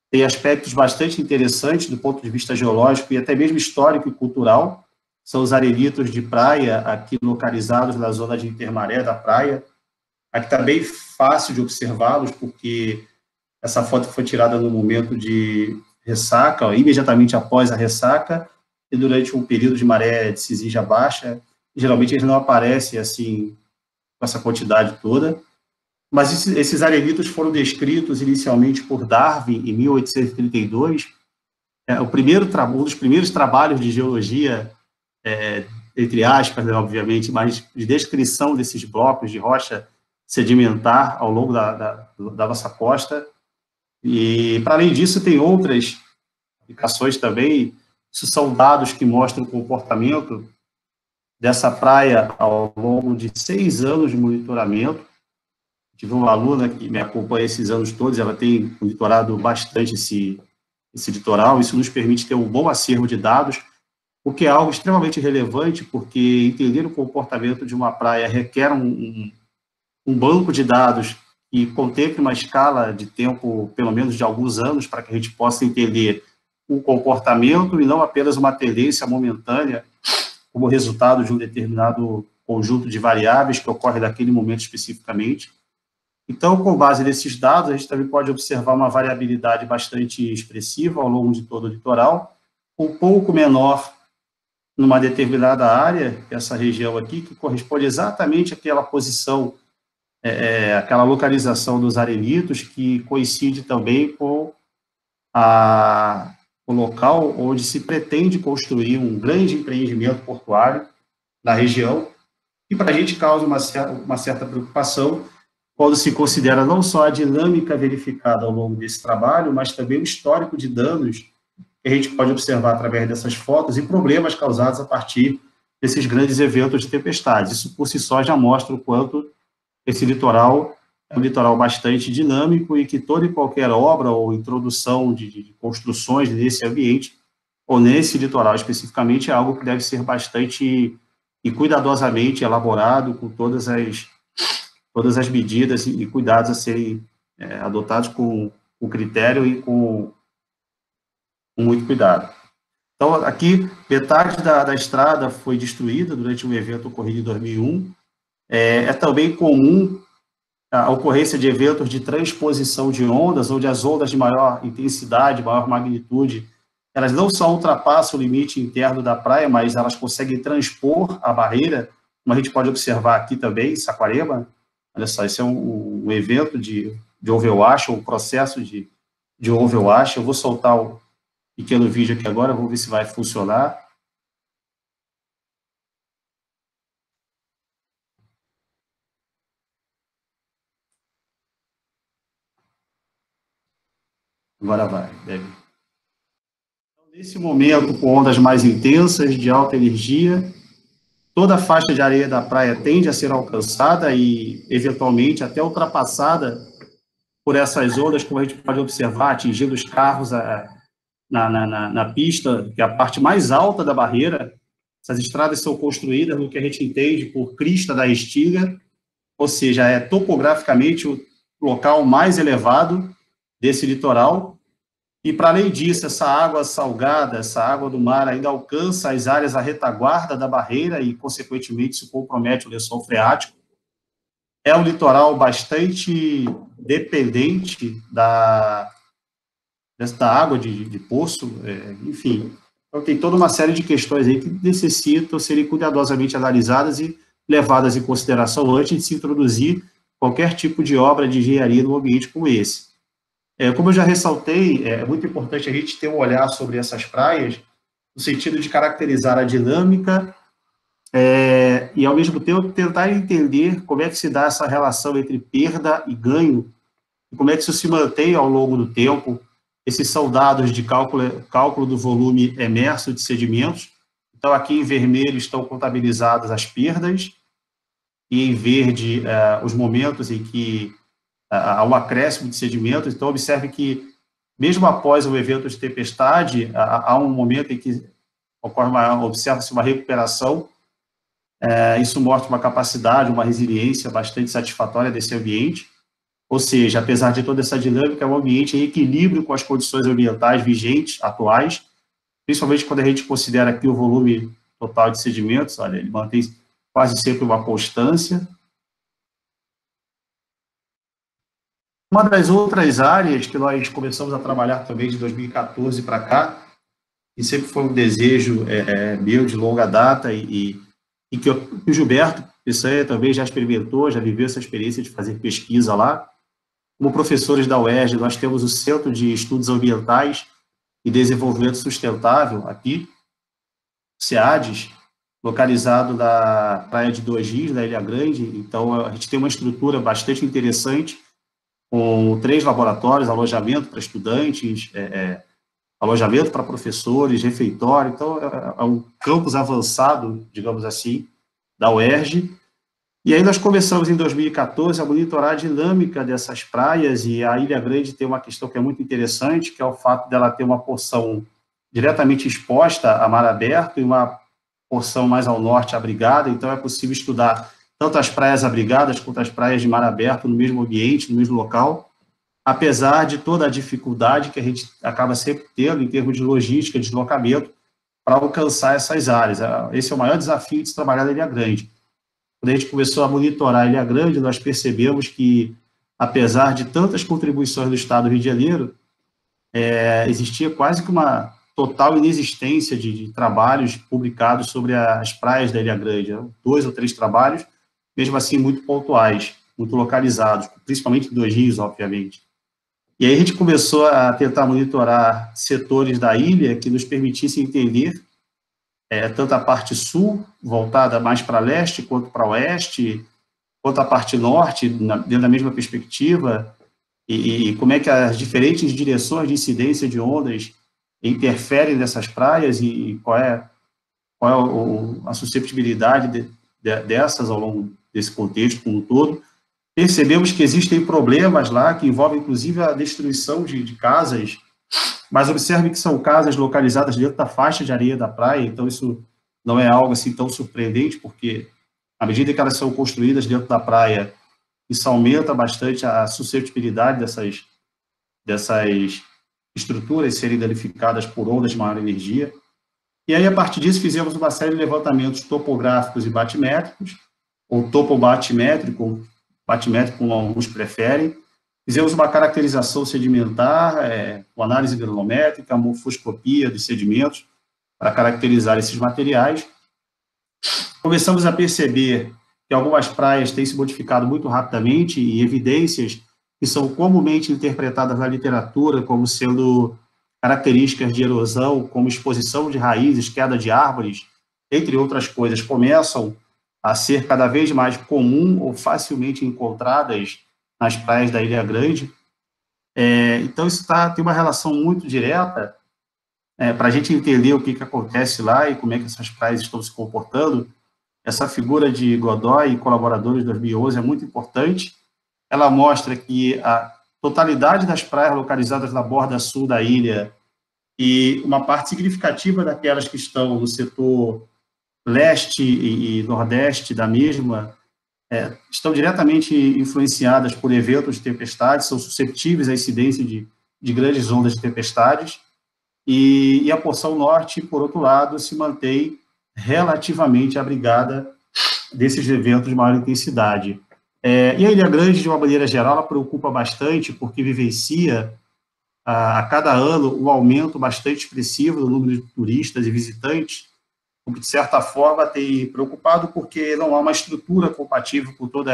tem aspectos bastante interessantes do ponto de vista geológico e até mesmo histórico e cultural. São os arelitos de praia, aqui localizados na zona de intermaré da praia. Aqui está bem fácil de observá-los, porque essa foto foi tirada no momento de ressaca, ó, imediatamente após a ressaca, e durante um período de maré de Cisija baixa. Geralmente eles não aparecem assim, com essa quantidade toda. Mas esses arelitos foram descritos inicialmente por Darwin em 1832. Um dos primeiros trabalhos de geologia, entre aspas, né, obviamente, mas de descrição desses blocos de rocha sedimentar ao longo da nossa costa. E, para além disso, tem outras aplicações também. Isso são dados que mostram o comportamento dessa praia ao longo de 6 anos de monitoramento. Tive uma aluna que me acompanha esses anos todos, ela tem monitorado bastante esse litoral. Isso nos permite ter um bom acervo de dados, o que é algo extremamente relevante, porque entender o comportamento de uma praia requer um banco de dados que contemple uma escala de tempo, pelo menos de alguns anos, para que a gente possa entender o comportamento e não apenas uma tendência momentânea, como resultado de um determinado conjunto de variáveis que ocorre naquele momento especificamente. Então, com base nesses dados, a gente também pode observar uma variabilidade bastante expressiva ao longo de todo o litoral, um pouco menor numa determinada área, essa região aqui, que corresponde exatamente àquela posição, aquela localização dos arelitos, que coincide também com o local onde se pretende construir um grande empreendimento portuário na região, e para a gente causa uma certa preocupação quando se considera não só a dinâmica verificada ao longo desse trabalho, mas também o histórico de danos que a gente pode observar através dessas fotos e problemas causados a partir desses grandes eventos de tempestades. Isso, por si só, já mostra o quanto esse litoral é um litoral bastante dinâmico e que toda e qualquer obra ou introdução de construções nesse ambiente, ou nesse litoral especificamente, é algo que deve ser bastante e cuidadosamente elaborado, com todas as medidas e cuidados a serem adotados com critério e com muito cuidado. Então, aqui, metade da estrada foi destruída durante um evento ocorrido em 2001. É também comum a ocorrência de eventos de transposição de ondas, onde as ondas de maior intensidade, maior magnitude, elas não só ultrapassam o limite interno da praia, mas elas conseguem transpor a barreira, como a gente pode observar aqui também, em Saquarema. Olha só, esse é um evento de overwash, um processo de overwash. Eu vou soltar o pequeno vídeo aqui agora, vamos ver se vai funcionar. Agora vai, deve. Nesse momento, com ondas mais intensas, de alta energia, toda a faixa de areia da praia tende a ser alcançada e, eventualmente, até ultrapassada por essas ondas, como a gente pode observar, atingindo os carros na pista, que é a parte mais alta da barreira. Essas estradas são construídas no que a gente entende por crista da Restinga, ou seja, é topograficamente o local mais elevado desse litoral. E, para além disso, essa água salgada, essa água do mar, ainda alcança as áreas à retaguarda da barreira e, consequentemente, se compromete o lençol freático. É um litoral bastante dependente desta água de poço, enfim. Então, tem toda uma série de questões aí que necessitam serem cuidadosamente analisadas e levadas em consideração antes de se introduzir qualquer tipo de obra de engenharia num ambiente como esse. Como eu já ressaltei, é muito importante a gente ter um olhar sobre essas praias, no sentido de caracterizar a dinâmica e, ao mesmo tempo, tentar entender como é que se dá essa relação entre perda e ganho, e como é que isso se mantém ao longo do tempo. Esses são dados de cálculo do volume emerso de sedimentos. Então, aqui em vermelho estão contabilizadas as perdas, e em verde os momentos em que há um acréscimo de sedimentos. Então, observe que, mesmo após o evento de tempestade, há um momento em que observa-se uma recuperação. Isso mostra uma capacidade, uma resiliência bastante satisfatória desse ambiente. Ou seja, apesar de toda essa dinâmica, é um ambiente em equilíbrio com as condições ambientais vigentes, atuais, principalmente quando a gente considera aqui o volume total de sedimentos, olha, ele mantém quase sempre uma constância. Uma das outras áreas que nós começamos a trabalhar também de 2014 para cá, e sempre foi um desejo meu de longa data, e que o Gilberto Peçanha também já experimentou, já viveu essa experiência de fazer pesquisa lá. Como professores da UERJ, nós temos o Centro de Estudos Ambientais e Desenvolvimento Sustentável, aqui, CEADES, localizado na praia de Dois Rios, na Ilha Grande. Então, a gente tem uma estrutura bastante interessante, com 3 laboratórios, alojamento para estudantes, alojamento para professores, refeitório. Então, é um campus avançado, digamos assim, da UERJ. E aí nós começamos, em 2014, a monitorar a dinâmica dessas praias, e a Ilha Grande tem uma questão que é muito interessante, que é o fato dela ter uma porção diretamente exposta a mar aberto e uma porção mais ao norte abrigada. Então é possível estudar tanto as praias abrigadas quanto as praias de mar aberto no mesmo ambiente, no mesmo local, apesar de toda a dificuldade que a gente acaba sempre tendo em termos de logística, de deslocamento, para alcançar essas áreas. Esse é o maior desafio de se trabalhar na Ilha Grande. Quando a gente começou a monitorar a Ilha Grande, nós percebemos que, apesar de tantas contribuições do Estado do Rio de Janeiro, existia quase que uma total inexistência de trabalhos publicados sobre as praias da Ilha Grande. 2 ou 3 trabalhos, mesmo assim muito pontuais, muito localizados, principalmente em Dois Rios, obviamente. E aí a gente começou a tentar monitorar setores da ilha que nos permitissem entender tanto a parte sul, voltada mais para leste, quanto para oeste, quanto a parte norte, dentro da mesma perspectiva, e como é que as diferentes direções de incidência de ondas interferem nessas praias, e qual é a susceptibilidade dessas ao longo desse contexto como um todo. Percebemos que existem problemas lá que envolvem, inclusive, a destruição de casas, mas observe que são casas localizadas dentro da faixa de areia da praia, então isso não é algo assim tão surpreendente, porque à medida que elas são construídas dentro da praia, isso aumenta bastante a suscetibilidade dessas estruturas serem danificadas por ondas de maior energia. E aí, a partir disso, fizemos uma série de levantamentos topográficos e batimétricos, ou topobatimétrico, ou batimétrico, como alguns preferem. Fizemos uma caracterização sedimentar, com análise granulométrica, morfoscopia dos sedimentos, para caracterizar esses materiais. Começamos a perceber que algumas praias têm se modificado muito rapidamente, e evidências que são comumente interpretadas na literatura como sendo características de erosão, como exposição de raízes, queda de árvores, entre outras coisas, começam a ser cada vez mais comum ou facilmente encontradas nas praias da Ilha Grande. Então, isso tem uma relação muito direta, para a gente entender o que acontece lá e como é que essas praias estão se comportando. Essa figura de Godoy e colaboradores de 2011 é muito importante. Ela mostra que a totalidade das praias localizadas na borda sul da ilha e uma parte significativa daquelas que estão no setor leste e nordeste da mesma estão diretamente influenciadas por eventos de tempestades, são susceptíveis à incidência de grandes ondas de tempestades, e a porção norte, por outro lado, se mantém relativamente abrigada desses eventos de maior intensidade. E a Ilha Grande, de uma maneira geral, ela preocupa bastante, porque vivencia a cada ano um aumento bastante expressivo no número de turistas e visitantes, o que, de certa forma, tem preocupado, porque não há uma estrutura compatível com todo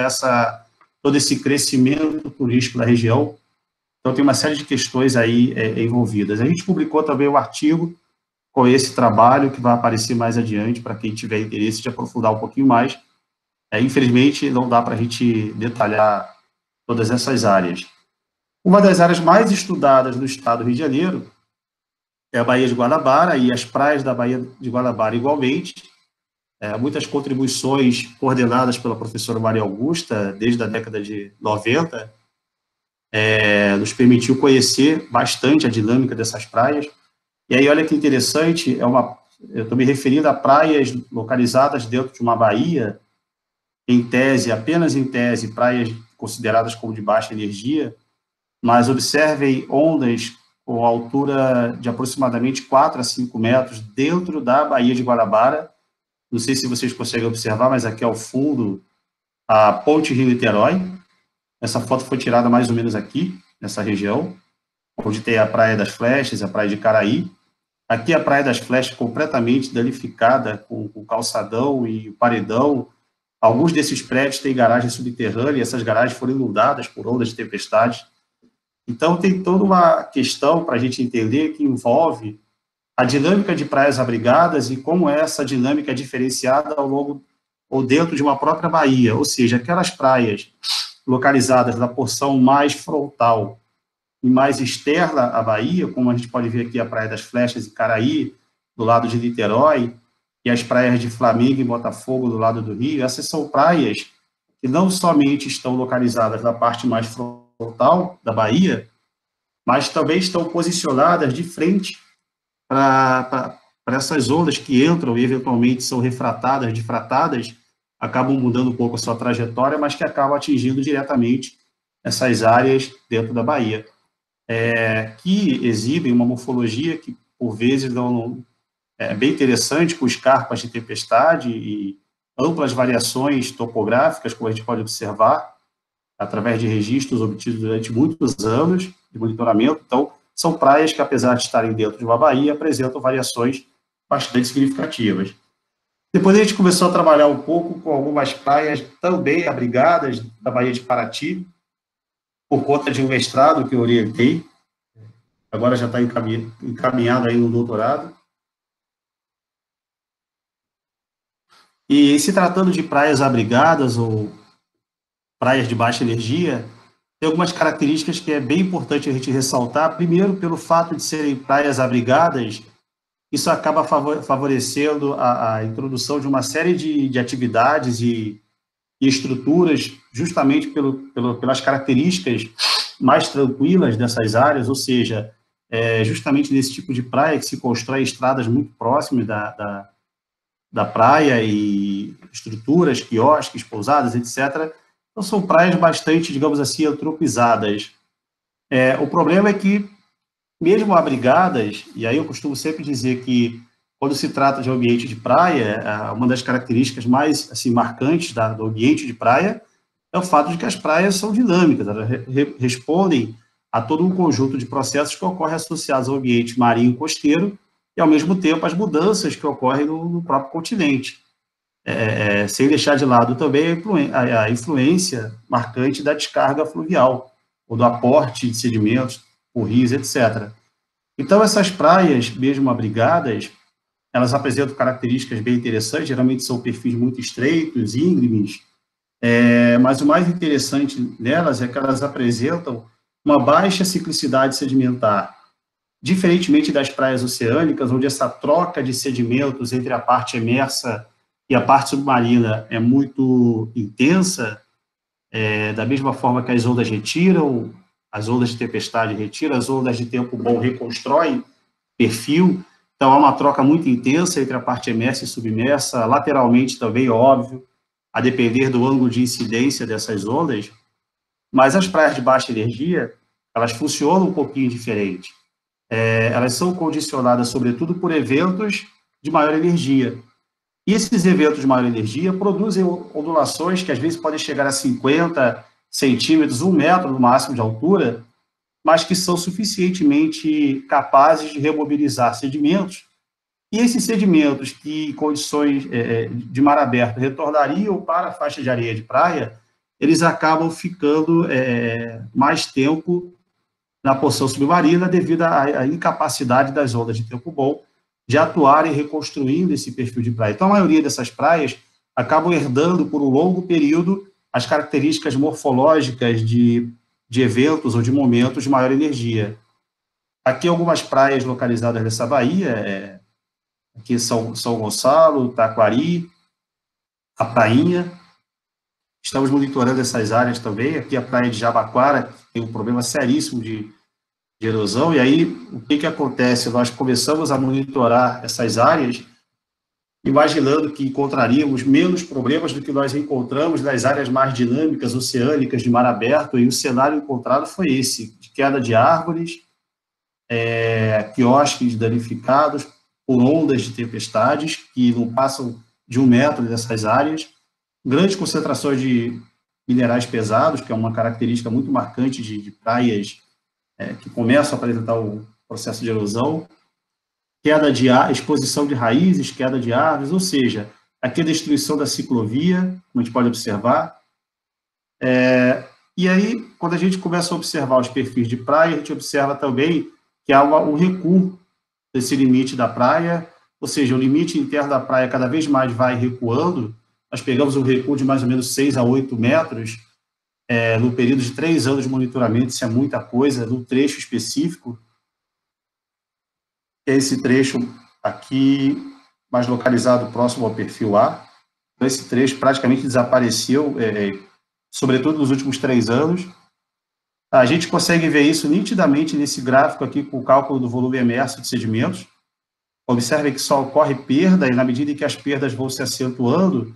esse crescimento turístico da região. Então, tem uma série de questões aí envolvidas. A gente publicou também um artigo com esse trabalho, que vai aparecer mais adiante, para quem tiver interesse de aprofundar um pouquinho mais. Infelizmente, não dá para a gente detalhar todas essas áreas. Uma das áreas mais estudadas no estado do Rio de Janeiro é a Baía de Guanabara, e as praias da Baía de Guanabara igualmente. Muitas contribuições coordenadas pela professora Maria Augusta, desde a década de 90, nos permitiu conhecer bastante a dinâmica dessas praias. E aí, olha que interessante, eu estou me referindo a praias localizadas dentro de uma baía, em tese, apenas em tese, praias consideradas como de baixa energia, mas observem ondas com altura de aproximadamente 4 a 5 metros dentro da Baía de Guanabara. Não sei se vocês conseguem observar, mas aqui ao fundo, a Ponte Rio-Niterói. Essa foto foi tirada mais ou menos aqui, nessa região, onde tem a Praia das Flechas, a Praia de Caraí. Aqui a Praia das Flechas completamente danificada, com calçadão e paredão. Alguns desses prédios têm garagens subterrâneas, e essas garagens foram inundadas por ondas de tempestade. Então, tem toda uma questão para a gente entender que envolve a dinâmica de praias abrigadas e como essa dinâmica é diferenciada ao longo ou dentro de uma própria baía, ou seja, aquelas praias localizadas na porção mais frontal e mais externa à baía, como a gente pode ver aqui a Praia das Flechas e Caraí, do lado de Niterói, e as praias de Flamengo e Botafogo, do lado do Rio. Essas são praias que não somente estão localizadas na parte mais frontal da baía, mas também estão posicionadas de frente para essas ondas que entram e eventualmente são refratadas, difratadas, acabam mudando um pouco a sua trajetória, mas que acabam atingindo diretamente essas áreas dentro da baía, que exibem uma morfologia que, por vezes, é bem interessante, com escarpas de tempestade e amplas variações topográficas, como a gente pode observar, através de registros obtidos durante muitos anos de monitoramento. Então, são praias que, apesar de estarem dentro de uma baía, apresentam variações bastante significativas. Depois a gente começou a trabalhar um pouco com algumas praias também abrigadas da Baía de Paraty, por conta de um mestrado que eu orientei, agora já está encaminhado aí no doutorado. E se tratando de praias abrigadas ou praias de baixa energia, tem algumas características que é bem importante a gente ressaltar. Primeiro, pelo fato de serem praias abrigadas, isso acaba favorecendo a introdução de uma série de atividades e estruturas, justamente pelas características mais tranquilas dessas áreas, ou seja, justamente nesse tipo de praia que se constrói estradas muito próximas da praia e estruturas, quiosques, pousadas, etc. Então, são praias bastante, digamos assim, antropizadas. O problema é que, mesmo abrigadas, e aí eu costumo sempre dizer que, quando se trata de ambiente de praia, uma das características mais assim, marcantes do ambiente de praia é o fato de que as praias são dinâmicas, elas respondem a todo um conjunto de processos que ocorrem associados ao ambiente marinho costeiro e, ao mesmo tempo, as mudanças que ocorrem no próprio continente. Sem deixar de lado também a influência marcante da descarga fluvial, ou do aporte de sedimentos por rios, etc. Então, essas praias, mesmo abrigadas, elas apresentam características bem interessantes, geralmente são perfis muito estreitos, íngremes, mas o mais interessante nelas é que elas apresentam uma baixa ciclicidade sedimentar, diferentemente das praias oceânicas, onde essa troca de sedimentos entre a parte emersa e a parte submarina é muito intensa, da mesma forma que as ondas retiram, as ondas de tempestade retiram, as ondas de tempo bom reconstroem perfil. Então, há uma troca muito intensa entre a parte emersa e submersa, lateralmente também, óbvio, a depender do ângulo de incidência dessas ondas. Mas as praias de baixa energia, elas funcionam um pouquinho diferente. Elas são condicionadas, sobretudo, por eventos de maior energia. E esses eventos de maior energia produzem ondulações que, às vezes, podem chegar a 50 centímetros, 1 metro no máximo de altura, mas que são suficientemente capazes de remobilizar sedimentos, e esses sedimentos que, em condições de mar aberto, retornariam para a faixa de areia de praia, eles acabam ficando mais tempo na porção submarina devido à incapacidade das ondas de tempo bom de atuarem reconstruindo esse perfil de praia. Então, a maioria dessas praias acabam herdando, por um longo período, as características morfológicas de eventos ou de momentos de maior energia. Aqui algumas praias localizadas nessa baía, aqui São Gonçalo, Taquari, a Prainha. Estamos monitorando essas áreas também. Aqui a praia de Jabaquara, que tem um problema seríssimo de erosão. E aí, o que acontece? Nós começamos a monitorar essas áreas imaginando que encontraríamos menos problemas do que nós encontramos nas áreas mais dinâmicas, oceânicas, de mar aberto, e o cenário encontrado foi esse, de queda de árvores, quiosques danificados por ondas de tempestades, que não passam de 1 metro dessas áreas, grandes concentrações de minerais pesados, que é uma característica muito marcante de praias que começam a apresentar o processo de erosão, queda de exposição de raízes, queda de árvores, ou seja, aqui a destruição da ciclovia, como a gente pode observar. E aí, quando a gente começa a observar os perfis de praia, a gente observa também que há um recuo desse limite da praia, ou seja, o limite interno da praia cada vez mais vai recuando. Nós pegamos um recuo de mais ou menos 6 a 8 metros, no período de 3 anos de monitoramento, isso é muita coisa, num trecho específico. Esse trecho aqui, mais localizado próximo ao perfil A, esse trecho praticamente desapareceu, sobretudo nos últimos 3 anos. A gente consegue ver isso nitidamente nesse gráfico aqui com o cálculo do volume emerso de sedimentos. Observe que só ocorre perda, e na medida em que as perdas vão se acentuando,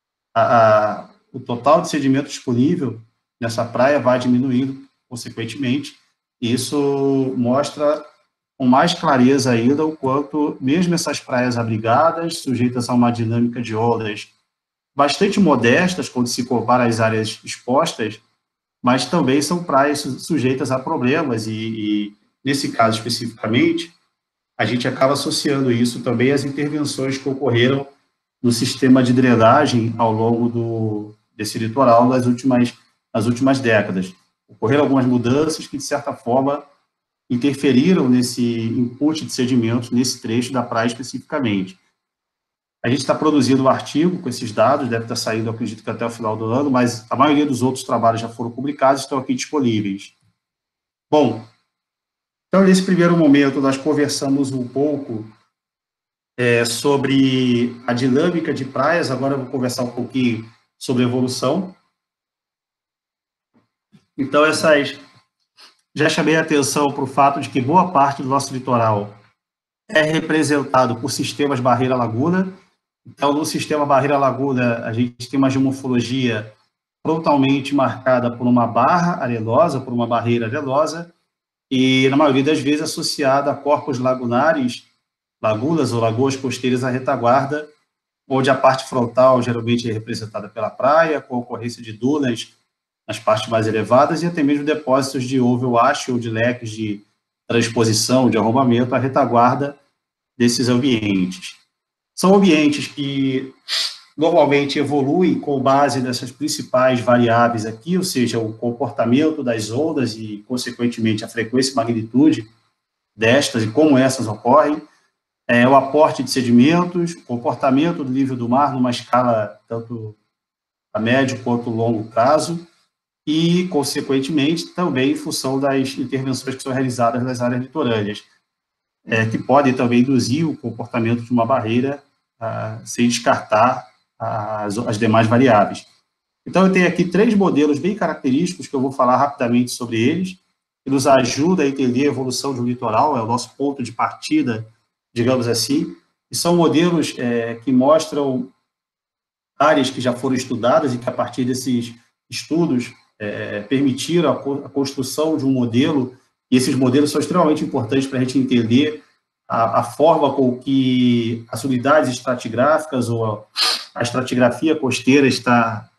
o total de sedimento disponível nessa praia vai diminuindo, consequentemente. Isso mostra com mais clareza ainda o quanto, mesmo essas praias abrigadas, sujeitas a uma dinâmica de ondas bastante modestas, quando se compara às áreas expostas, mas também são praias sujeitas a problemas, e nesse caso especificamente, a gente acaba associando isso também às intervenções que ocorreram no sistema de drenagem ao longo desse litoral nas últimas décadas. Ocorreram algumas mudanças que, de certa forma, interferiram nesse input de sedimentos, nesse trecho da praia especificamente. A gente está produzindo um artigo com esses dados, deve estar saindo, acredito que até o final do ano, mas a maioria dos outros trabalhos já foram publicados e estão aqui disponíveis. Bom, então, nesse primeiro momento, nós conversamos um pouco sobre a dinâmica de praias, agora eu vou conversar um pouquinho sobre evolução. Então, já chamei a atenção para o fato de que boa parte do nosso litoral é representado por sistemas barreira-laguna. Então, no sistema barreira-laguna, a gente tem uma geomorfologia frontalmente marcada por uma barra arenosa, por uma barreira arenosa, e, na maioria das vezes, associada a corpos lagunares, lagunas ou lagoas costeiras à retaguarda, onde a parte frontal geralmente é representada pela praia, com a ocorrência de dunas nas partes mais elevadas, e até mesmo depósitos de overwash ou de leques de transposição, de arrombamento, à retaguarda desses ambientes. São ambientes que normalmente evoluem com base nessas principais variáveis aqui, ou seja, o comportamento das ondas e, consequentemente, a frequência e magnitude destas e como essas ocorrem, o aporte de sedimentos, o comportamento do nível do mar numa escala tanto a médio quanto longo prazo, e, consequentemente, também em função das intervenções que são realizadas nas áreas litorâneas, que podem também induzir o comportamento de uma barreira, sem descartar as demais variáveis. Então, eu tenho aqui 3 modelos bem característicos, que eu vou falar rapidamente sobre eles, que nos ajuda a entender a evolução de um litoral, é o nosso ponto de partida, digamos assim, e são modelos que mostram áreas que já foram estudadas e que, a partir desses estudos, permitiram a construção de um modelo, e esses modelos são extremamente importantes para a gente entender a forma com que as unidades estratigráficas ou a estratigrafia costeira está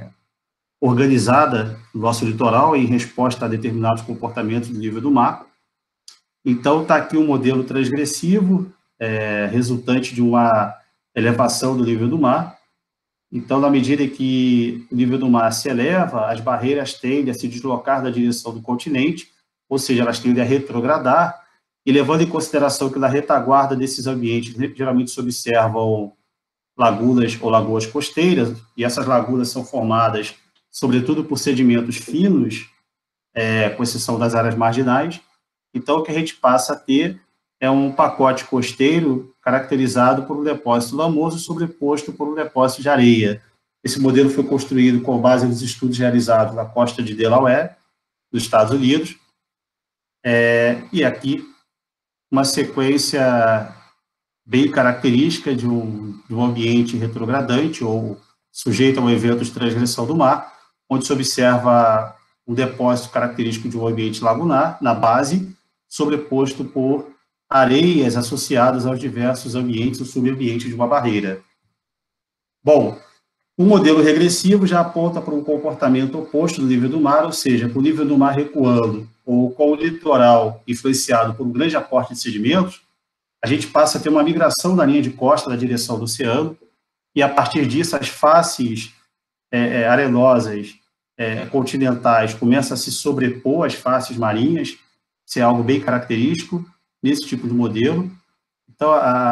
organizada no nosso litoral em resposta a determinados comportamentos do nível do mar. Então, está aqui um modelo transgressivo, resultante de uma elevação do nível do mar. Então, na medida que o nível do mar se eleva, as barreiras tendem a se deslocar da direção do continente, ou seja, elas tendem a retrogradar, e levando em consideração que na retaguarda desses ambientes geralmente se observam lagunas ou lagoas costeiras, e essas lagunas são formadas, sobretudo, por sedimentos finos, com exceção das áreas marginais. Então, o que a gente passa a ter é um pacote costeiro caracterizado por um depósito lamoso sobreposto por um depósito de areia. Esse modelo foi construído com base nos estudos realizados na costa de Delaware, nos Estados Unidos, e aqui uma sequência bem característica de um ambiente retrogradante ou sujeito a um evento de transgressão do mar, onde se observa um depósito característico de um ambiente lagunar, na base, sobreposto por areias associadas aos diversos ambientes ou subambientes de uma barreira. Bom, o modelo regressivo já aponta para um comportamento oposto do nível do mar, ou seja, com o nível do mar recuando ou com o litoral influenciado por um grande aporte de sedimentos, a gente passa a ter uma migração da linha de costa na direção do oceano, e a partir disso as faces arenosas continentais começam a se sobrepor às faces marinhas, isso é algo bem característico nesse tipo de modelo. Então,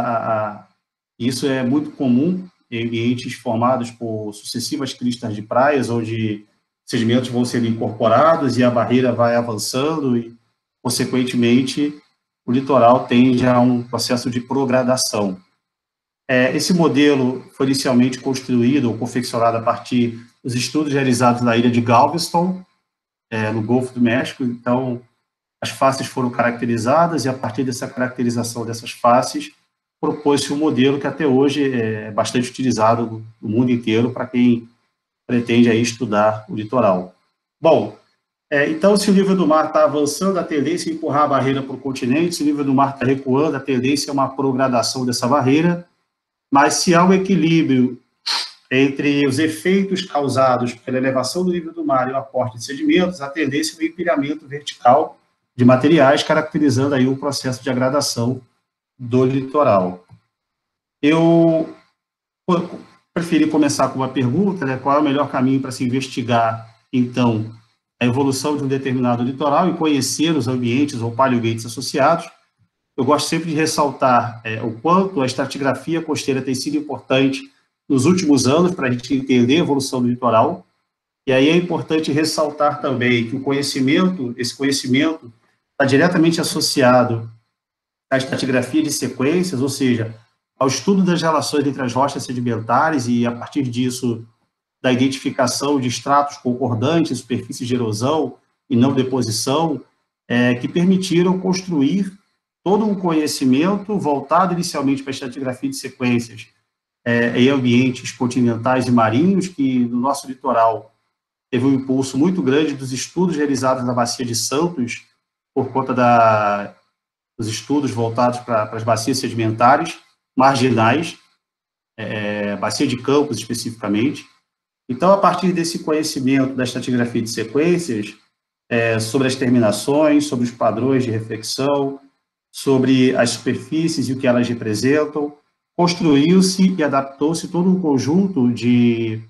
isso é muito comum em ambientes formados por sucessivas cristas de praias, onde sedimentos vão sendo incorporados e a barreira vai avançando e, consequentemente, o litoral tende a um processo de progradação. Esse modelo foi inicialmente construído ou confeccionado a partir dos estudos realizados na ilha de Galveston, no Golfo do México. Então, as faces foram caracterizadas e, a partir dessa caracterização dessas faces, propôs-se um modelo que até hoje é bastante utilizado no mundo inteiro para quem pretende aí estudar o litoral. Bom, então, se o nível do mar está avançando, a tendência é empurrar a barreira para o continente, se o nível do mar está recuando, a tendência é uma progradação dessa barreira, mas se há um equilíbrio entre os efeitos causados pela elevação do nível do mar e o aporte de sedimentos, a tendência é o empilhamento vertical de materiais, caracterizando aí o processo de degradação do litoral. Eu preferi começar com uma pergunta, né, qual é o melhor caminho para se investigar, então, a evolução de um determinado litoral e conhecer os ambientes ou paleogates associados. Eu gosto sempre de ressaltar o quanto a estratigrafia costeira tem sido importante nos últimos anos para a gente entender a evolução do litoral, e aí é importante ressaltar também que esse conhecimento está diretamente associado à estratigrafia de sequências, ou seja, ao estudo das relações entre as rochas sedimentares e, a partir disso, da identificação de estratos concordantes, superfícies de erosão e não deposição, que permitiram construir todo um conhecimento voltado inicialmente para a estratigrafia de sequências em ambientes continentais e marinhos, que no nosso litoral teve um impulso muito grande dos estudos realizados na Bacia de Santos, por conta dos estudos voltados para as bacias sedimentares marginais, Bacia de Campos especificamente. Então, a partir desse conhecimento da estratigrafia de sequências, sobre as terminações, sobre os padrões de reflexão, sobre as superfícies e o que elas representam, construiu-se e adaptou-se todo um conjunto de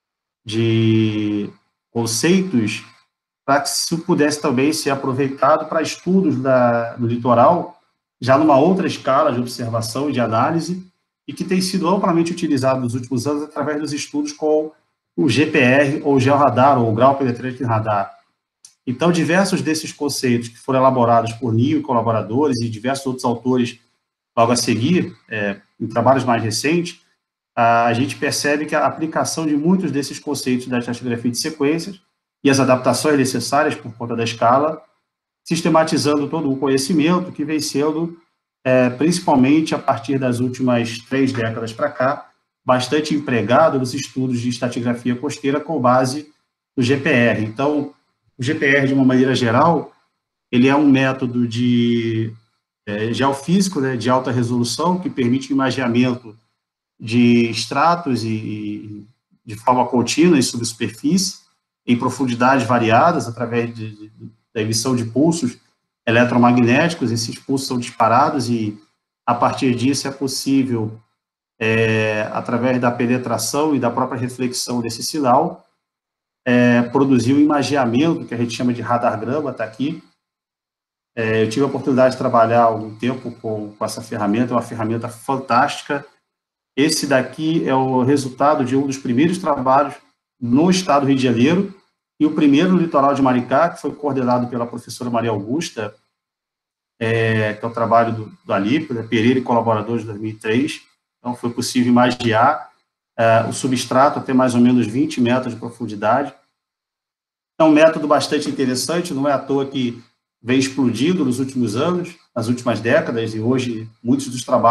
conceitos para que isso pudesse também ser aproveitado para estudos do litoral, já numa outra escala de observação e de análise, e que tem sido amplamente utilizado nos últimos anos através dos estudos com o GPR, ou georradar, ou grau penetrante radar. Então, diversos desses conceitos que foram elaborados por Nil e colaboradores e diversos outros autores logo a seguir, em trabalhos mais recentes, a gente percebe que a aplicação de muitos desses conceitos da estratigrafia de sequências e as adaptações necessárias por conta da escala, sistematizando todo o conhecimento que vem sendo, principalmente a partir das últimas 3 décadas para cá, bastante empregado nos estudos de estratigrafia costeira com base no GPR. Então, o GPR, de uma maneira geral, ele é um método de geofísico, né, de alta resolução, que permite o imageamento de estratos e de forma contínua em subsuperfície, em profundidades variadas, através da emissão de pulsos eletromagnéticos. Esses pulsos são disparados e, a partir disso, é possível, através da penetração e da própria reflexão desse sinal, produzir um imageamento, que a gente chama de radargrama, está aqui. Eu tive a oportunidade de trabalhar há algum tempo com essa ferramenta, é uma ferramenta fantástica. Esse daqui é o resultado de um dos primeiros trabalhos no estado do Rio de Janeiro, e o primeiro no litoral de Maricá, que foi coordenado pela professora Maria Augusta, que é o trabalho do Alípio, né, Pereira e colaboradores de 2003. Então, foi possível imagiar o substrato até mais ou menos 20 metros de profundidade. É um método bastante interessante, não é à toa que vem explodindo nos últimos anos, nas últimas décadas, e hoje muitos dos trabalhos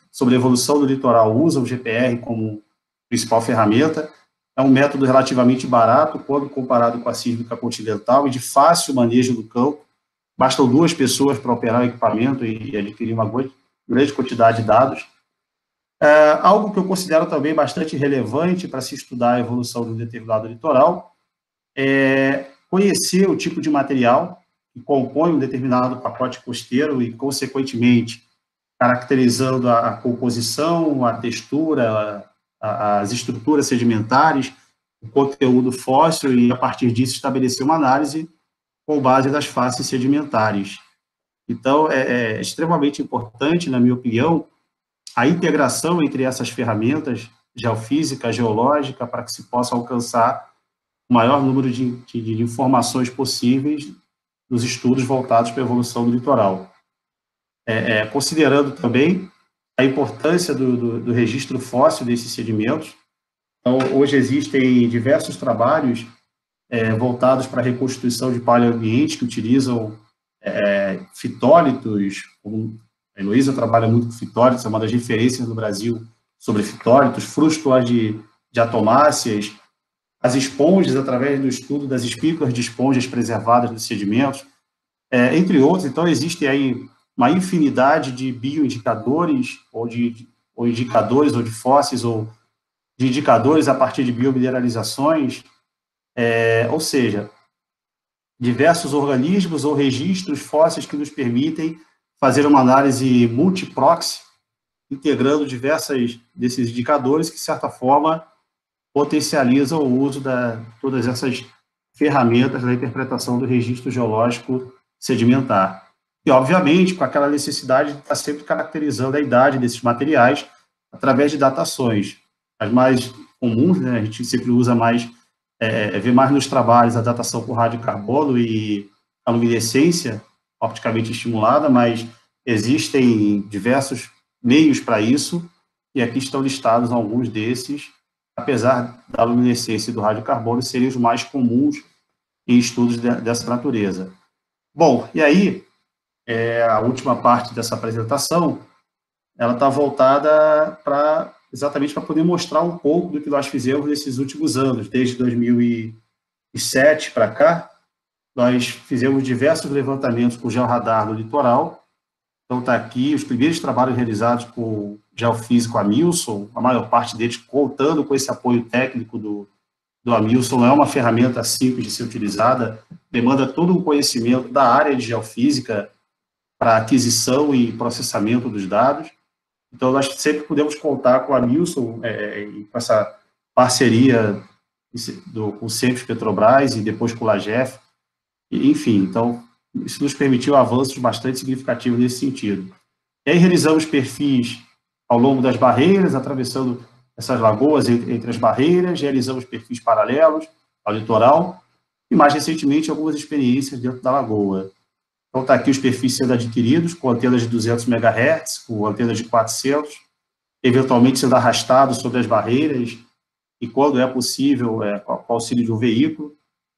sobre a evolução do litoral usa o GPR como principal ferramenta. É um método relativamente barato quando comparado com a sísmica continental e de fácil manejo do campo. Bastam 2 pessoas para operar o equipamento e adquirir uma grande quantidade de dados. Algo que eu considero também bastante relevante para se estudar a evolução de um determinado litoral é conhecer o tipo de material que compõe um determinado pacote costeiro e, consequentemente, caracterizando a composição, a textura, as estruturas sedimentares, o conteúdo fóssil e, a partir disso, estabelecer uma análise com base nas faces sedimentares. Então, é extremamente importante, na minha opinião, a integração entre essas ferramentas, geofísica, geológica, para que se possa alcançar o maior número de informações possíveis nos estudos voltados para a evolução do litoral. Considerando também a importância do registro fóssil desses sedimentos. Então, hoje existem diversos trabalhos voltados para a reconstituição de paleoambiente que utilizam fitólitos. A Heloísa trabalha muito com fitólitos, é uma das referências no Brasil sobre fitólitos, frústulas de atomáceas, as esponjas, através do estudo das espículas de esponjas preservadas dos sedimentos, entre outros. Então, existe aí uma infinidade de bioindicadores, ou indicadores, ou de fósseis, ou de indicadores a partir de biomineralizações, ou seja, diversos organismos ou registros fósseis que nos permitem fazer uma análise multiproxy, integrando diversos desses indicadores que, de certa forma, potencializam o uso de todas essas ferramentas da interpretação do registro geológico sedimentar. E, obviamente, com aquela necessidade de estar sempre caracterizando a idade desses materiais através de datações. As mais comuns, né, a gente sempre usa mais, vê mais nos trabalhos a datação por radiocarbono e a luminescência opticamente estimulada, mas existem diversos meios para isso, e aqui estão listados alguns desses, apesar da luminescência e do radiocarbono serem os mais comuns em estudos dessa natureza. Bom, e aí, a última parte dessa apresentação, ela está voltada exatamente para poder mostrar um pouco do que nós fizemos nesses últimos anos. Desde 2007 para cá, nós fizemos diversos levantamentos com o georradar no litoral. Então, está aqui os primeiros trabalhos realizados por o geofísico Amilson, a maior parte deles contando com esse apoio técnico do Amilson. Não é uma ferramenta simples de ser utilizada, demanda todo um conhecimento da área de geofísica para aquisição e processamento dos dados. Então, nós sempre podemos contar com o Amilson e com essa parceria com o CEMPES Petrobras e depois com o LAGEF. Enfim, então, isso nos permitiu avanços bastante significativos nesse sentido. E aí realizamos perfis ao longo das barreiras, atravessando essas lagoas entre as barreiras, realizamos perfis paralelos ao litoral, e mais recentemente algumas experiências dentro da lagoa. Então, está aqui os perfis sendo adquiridos, com antenas de 200 MHz, com antenas de 400, eventualmente sendo arrastados sobre as barreiras, e quando é possível, com o auxílio de um veículo.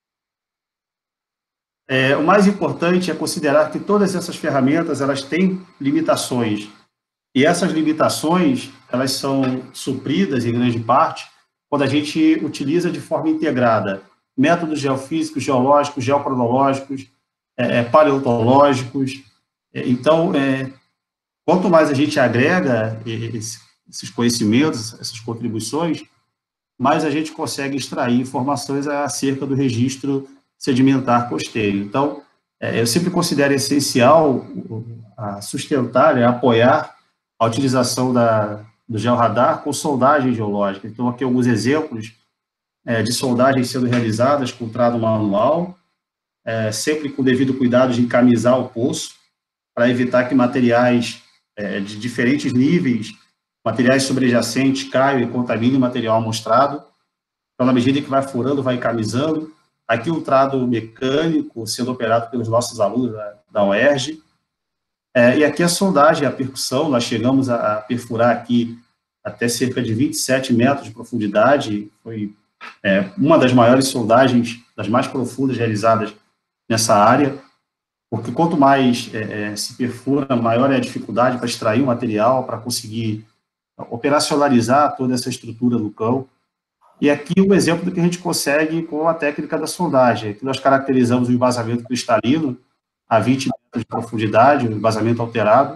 O mais importante é considerar que todas essas ferramentas elas têm limitações, e essas limitações elas são supridas, em grande parte, quando a gente utiliza de forma integrada métodos geofísicos, geológicos, geocronológicos, paleontológicos. Então, quanto mais a gente agrega esses conhecimentos, essas contribuições, mais a gente consegue extrair informações acerca do registro sedimentar costeiro. Então, eu sempre considero essencial sustentar, apoiar a utilização do georradar com sondagem geológica. Então, aqui alguns exemplos de sondagens sendo realizadas com trado manual, sempre com devido cuidado de encamisar o poço, para evitar que materiais de diferentes níveis, materiais sobrejacentes, caiam e contaminem o material amostrado. Então, na medida que vai furando, vai encamisando. Aqui um trado mecânico sendo operado pelos nossos alunos da UERJ. E aqui a sondagem, a percussão, nós chegamos a perfurar aqui até cerca de 27 metros de profundidade. Foi uma das maiores sondagens, das mais profundas realizadas nessa área. porque quanto mais se perfura, maior é a dificuldade para extrair o material, para conseguir operacionalizar toda essa estrutura do cão. E aqui um exemplo do que a gente consegue com a técnica da sondagem. Aqui nós caracterizamos o embasamento cristalino a 20 metros de profundidade, um embasamento alterado.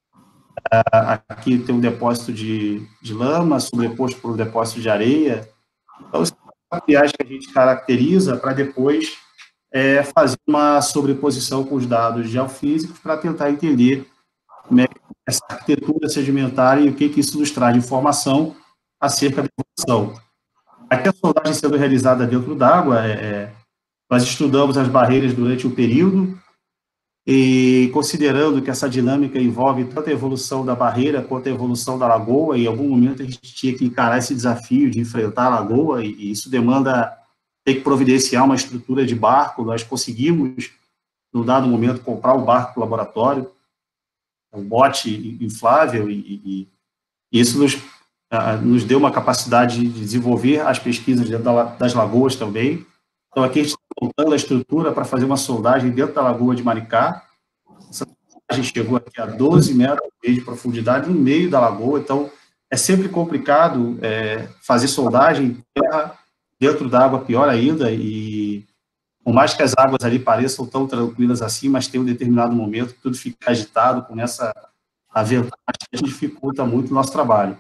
Aqui tem um depósito de lama, sobreposto por um depósito de areia. Então, são materiais que a gente caracteriza para depois fazer uma sobreposição com os dados geofísicos para tentar entender como é essa arquitetura sedimentar e o que isso nos traz de informação acerca da evolução. Aqui a sondagem sendo realizada dentro d'água, nós estudamos as barreiras durante o período e considerando que essa dinâmica envolve tanto a evolução da barreira quanto a evolução da lagoa, e em algum momento a gente tinha que encarar esse desafio de enfrentar a lagoa, e isso demanda ter que providenciar uma estrutura de barco. Nós conseguimos, num dado momento, comprar o barco do laboratório, um bote inflável, e isso nos deu uma capacidade de desenvolver as pesquisas dentro das lagoas também. Então, aqui a gente está montando a estrutura para fazer uma sondagem dentro da Lagoa de Maricá. Essa sondagem chegou aqui a 12 metros de profundidade no meio da lagoa, então é sempre complicado fazer sondagem em terra, dentro da água pior ainda, e por mais que as águas ali pareçam tão tranquilas assim, mas tem um determinado momento que tudo fica agitado, começa a ventar, que dificulta muito o nosso trabalho.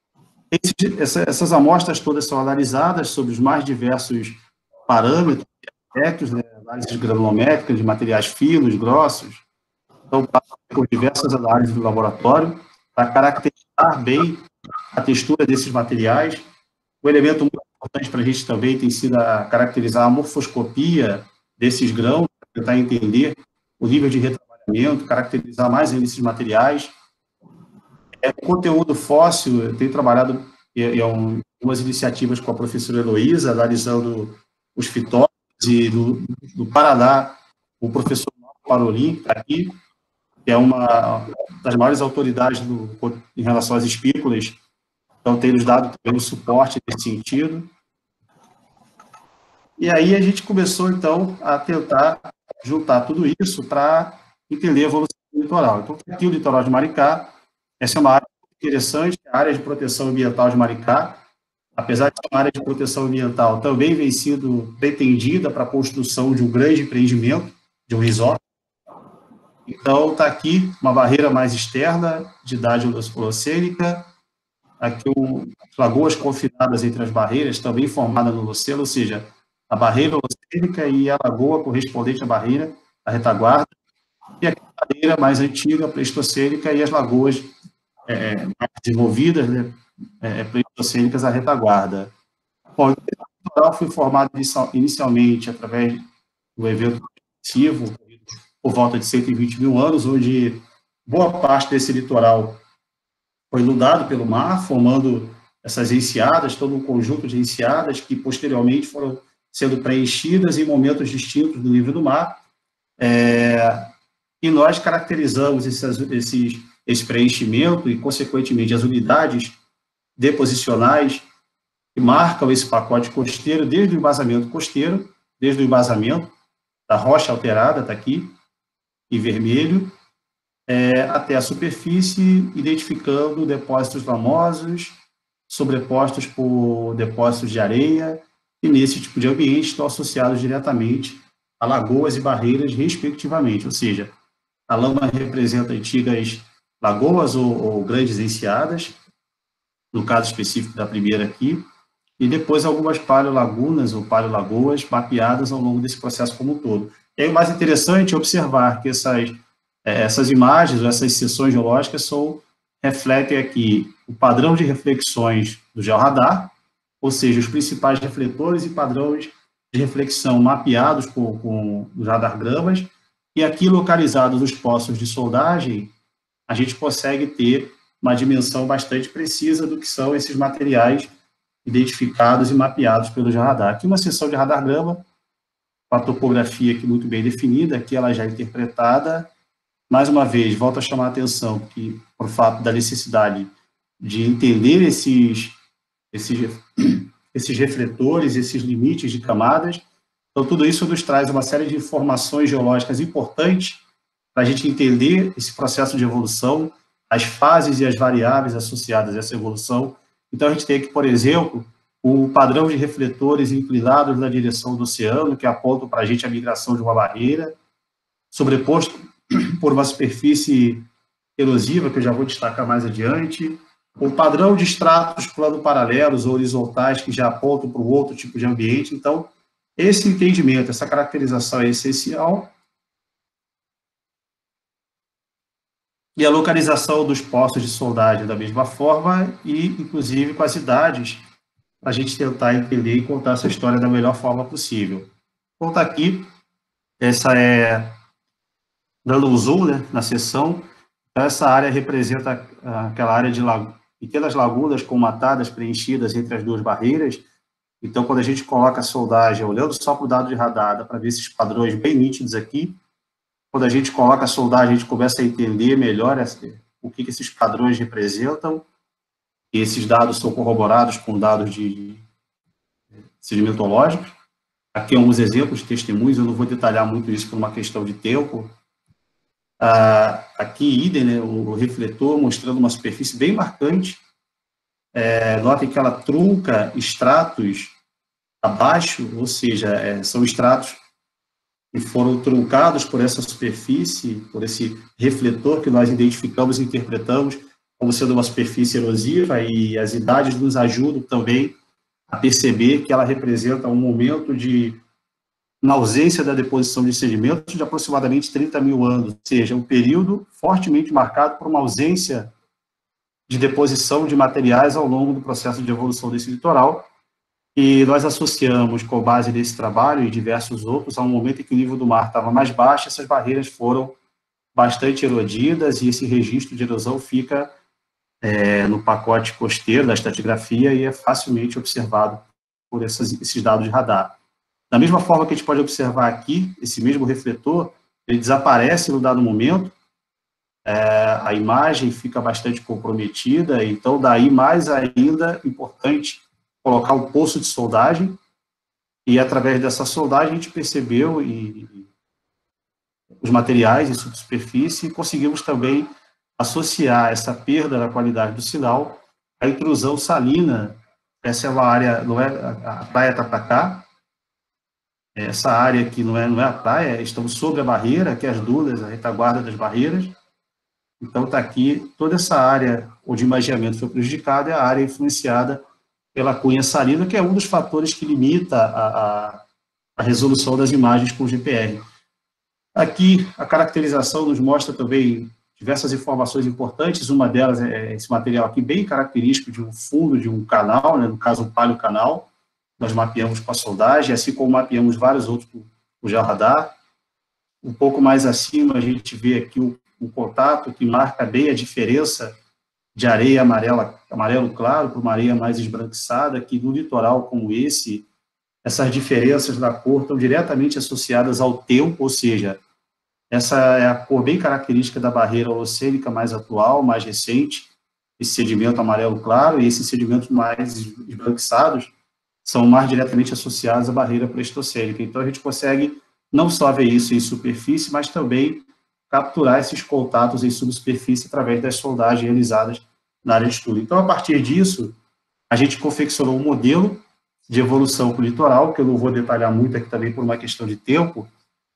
Essas amostras todas são analisadas sobre os mais diversos parâmetros, aspectos, análise granulométrica de materiais finos, grossos. Então, por diversas análises do laboratório, para caracterizar bem a textura desses materiais. Um elemento muito importante para a gente também tem sido caracterizar a morfoscopia desses grãos, para tentar entender o nível de retrabalhamento, caracterizar mais ainda esses materiais. Conteúdo fóssil, eu tenho trabalhado em algumas iniciativas com a professora Heloísa, analisando os fitócitos, e do Paraná, o professor Marco Parolin, que está aqui, que é uma das maiores autoridades em relação às espículas, então tem nos dado também o suporte nesse sentido. E aí a gente começou, então, a tentar juntar tudo isso para entender a evolução do litoral. Então, aqui o litoral de Maricá, essa é uma área interessante, a área de proteção ambiental de Maricá, apesar de ser uma área de proteção ambiental, também vem sendo pretendida para a construção de um grande empreendimento, de um resort. Então, está aqui uma barreira mais externa, de idade holocênica, aqui lagoas confinadas entre as barreiras, também formada no Holoceno, ou seja, a barreira holocênica e a lagoa correspondente à barreira, a retaguarda, e aqui a barreira mais antiga, pleistocênica, e as lagoas mais desenvolvidas, pleistocênicas, a retaguarda. Bom, o litoral foi formado inicialmente através do evento massivo, por volta de 120 mil anos, onde boa parte desse litoral foi inundado pelo mar, formando essas enseadas, todo um conjunto de enseadas que posteriormente foram sendo preenchidas em momentos distintos do nível do mar. E nós caracterizamos esse preenchimento e, consequentemente, as unidades deposicionais que marcam esse pacote costeiro, desde o embasamento costeiro, desde o embasamento da rocha alterada, está aqui, em vermelho, até a superfície, identificando depósitos lamosos, sobrepostos por depósitos de areia, e nesse tipo de ambiente estão associados diretamente a lagoas e barreiras, respectivamente, ou seja, a lama representa antigas lagoas ou grandes enseadas, no caso específico da primeira aqui, e depois algumas paleolagunas ou paleolagoas mapeadas ao longo desse processo como um todo. E aí o mais interessante é observar que essas imagens, ou essas seções geológicas refletem aqui o padrão de reflexões do georradar, ou seja, os principais refletores e padrões de reflexão mapeados com os radargramas, e aqui localizados os poços de soldagem, a gente consegue ter uma dimensão bastante precisa do que são esses materiais identificados e mapeados pelo georradar. Aqui uma seção de radargrama, com a topografia aqui muito bem definida, aqui ela já é interpretada. Mais uma vez, volto a chamar a atenção que, por fato da necessidade de entender esses refletores, esses limites de camadas, então tudo isso nos traz uma série de informações geológicas importantes para a gente entender esse processo de evolução, as fases e as variáveis associadas a essa evolução. Então, a gente tem aqui, por exemplo, o padrão de refletores inclinados na direção do oceano, que apontam para a gente a migração de uma barreira, sobreposto por uma superfície erosiva, que eu já vou destacar mais adiante, o padrão de estratos plano paralelos ou horizontais, que já apontam para um outro tipo de ambiente. Então, esse entendimento, essa caracterização é essencial. E a localização dos postos de soldagem da mesma forma, e inclusive com as idades, para a gente tentar entender e contar essa história da melhor forma possível. Então, está aqui, essa é, dando um zoom, né, na seção. Então, essa área representa aquela área de pequenas lagunas com matadas preenchidas entre as duas barreiras. Então, quando a gente coloca a soldagem, olhando só para o dado de radar, dá para ver esses padrões bem nítidos aqui. Quando a gente coloca a soldagem, a gente começa a entender melhor o que esses padrões representam. E esses dados são corroborados com dados de sedimentológicos. Aqui alguns exemplos de testemunhos, eu não vou detalhar muito isso por uma questão de tempo. Aqui, idem, né, o refletor mostrando uma superfície bem marcante. Notem que ela trunca estratos abaixo, ou seja, são estratos que foram truncados por essa superfície, por esse refletor que nós identificamos e interpretamos como sendo uma superfície erosiva, e as idades nos ajudam também a perceber que ela representa um momento na ausência da deposição de sedimentos de aproximadamente 30 mil anos, ou seja, um período fortemente marcado por uma ausência de deposição de materiais ao longo do processo de evolução desse litoral. E nós associamos, com base nesse trabalho e diversos outros, a um momento em que o nível do mar estava mais baixo, essas barreiras foram bastante erodidas, e esse registro de erosão fica no pacote costeiro da estratigrafia e é facilmente observado por esses dados de radar. Da mesma forma que a gente pode observar aqui, esse mesmo refletor, ele desaparece no dado momento, a imagem fica bastante comprometida, então daí mais ainda importante colocar um poço de soldagem, e através dessa soldagem a gente percebeu os materiais em subsuperfície, e conseguimos também associar essa perda da qualidade do sinal à intrusão salina. Essa é uma área, não é a praia está para cá, essa área aqui não é a praia, estamos sobre a barreira, aqui as dunas, a retaguarda das barreiras. Então está aqui, toda essa área onde o imageamento foi prejudicado é a área influenciada pela cunha salina, que é um dos fatores que limita a resolução das imagens com GPR. Aqui, a caracterização nos mostra também diversas informações importantes, uma delas é esse material aqui, bem característico de um fundo de um canal, né, no caso um paleocanal, nós mapeamos com a soldagem, assim como mapeamos vários outros com o georradar. Um pouco mais acima, a gente vê aqui o contato, que marca bem a diferença de areia amarelo claro para uma areia mais esbranquiçada, que no litoral como esse, essas diferenças da cor estão diretamente associadas ao tempo, ou seja, essa é a cor bem característica da barreira holocênica mais atual, mais recente, esse sedimento amarelo claro, e esses sedimentos mais esbranquiçados são mais diretamente associados à barreira pleistocênica. Então, a gente consegue não só ver isso em superfície, mas também capturar esses contatos em subsuperfície através das sondagens realizadas na área de estudo. Então, a partir disso, a gente confeccionou um modelo de evolução para o litoral, que eu não vou detalhar muito aqui também por uma questão de tempo,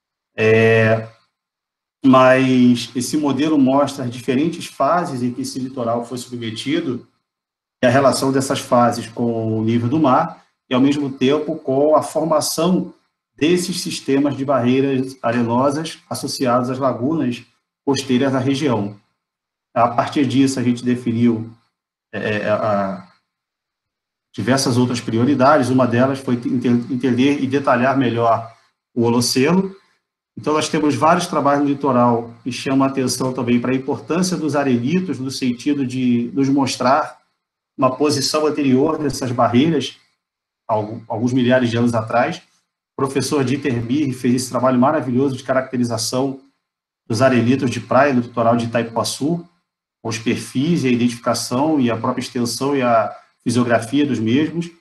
mas esse modelo mostra as diferentes fases em que esse litoral foi submetido e a relação dessas fases com o nível do mar e, ao mesmo tempo, com a formação desses sistemas de barreiras arenosas associados às lagunas costeiras da região. A partir disso, a gente definiu diversas outras prioridades, uma delas foi entender e detalhar melhor o Holoceno. Então, nós temos vários trabalhos no litoral que chamam a atenção também para a importância dos arelitos, no sentido de nos mostrar uma posição anterior dessas barreiras, alguns milhares de anos atrás. O professor Dieter Birr fez esse trabalho maravilhoso de caracterização dos arelitos de praia no litoral de Itaipuaçu, com os perfis e a identificação e a própria extensão e a fisiografia dos mesmos.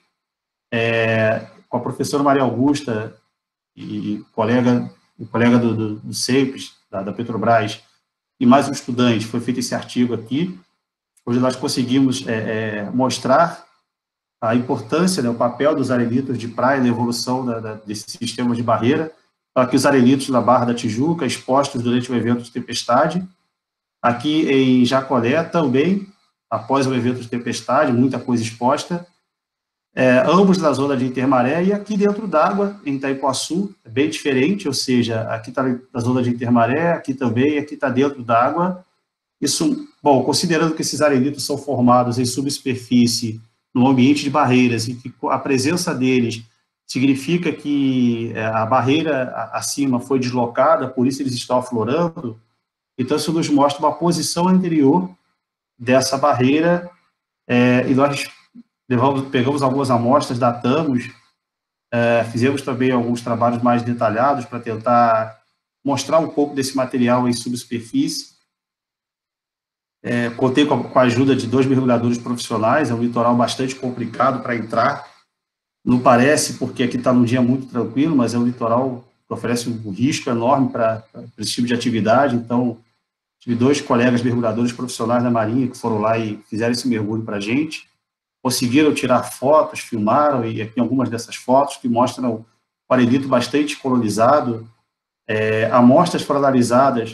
Com a professora Maria Augusta e o colega do CEIPES, da Petrobras e mais um estudante, foi feito esse artigo aqui, onde nós conseguimos mostrar a importância, né, o papel dos arenitos de praia na evolução desse sistema de barreira. Então, aqui os arenitos na Barra da Tijuca, expostos durante o evento de tempestade. Aqui em Jacolé também, após o evento de tempestade, muita coisa exposta. Ambos na zona de Intermaré, e aqui dentro d'água, em Itaipuaçu, é bem diferente, ou seja, aqui está na zona de Intermaré, aqui também, aqui está dentro d'água. Isso, bom, considerando que esses arenitos são formados em subsuperfície, no ambiente de barreiras, e que a presença deles significa que a barreira acima foi deslocada, por isso eles estão aflorando, então isso nos mostra uma posição anterior dessa barreira, e nós pegamos algumas amostras, datamos, fizemos também alguns trabalhos mais detalhados para tentar mostrar um pouco desse material em subsuperfície. Contei com a ajuda de 2 mergulhadores profissionais, é um litoral bastante complicado para entrar, não parece, porque aqui está num dia muito tranquilo, mas é um litoral que oferece um risco enorme para esse tipo de atividade. Então, tive 2 colegas mergulhadores profissionais da Marinha que foram lá e fizeram esse mergulho para a gente, conseguiram tirar fotos, filmaram, e aqui algumas dessas fotos que mostram o arenito bastante colonizado. Amostras foram analisadas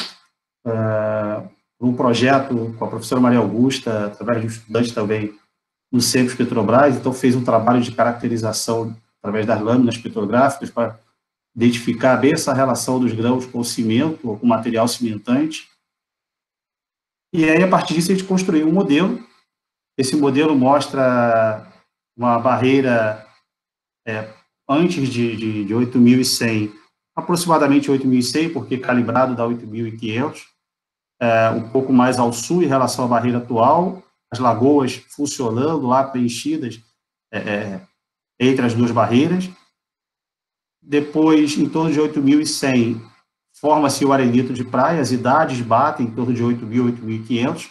um projeto com a professora Maria Augusta, através de um estudante também, no Centro Petrobras, então fez um trabalho de caracterização através das lâminas petrográficas para identificar bem essa relação dos grãos com o cimento, ou com o material cimentante. E aí, a partir disso, a gente construiu um modelo. Esse modelo mostra uma barreira antes de 8.100, aproximadamente 8.100, porque calibrado dá 8.500, um pouco mais ao sul em relação à barreira atual, as lagoas funcionando lá, preenchidas entre as 2 barreiras. Depois, em torno de 8.100, forma-se o arenito de praia, as idades batem em torno de 8.000, 8.500,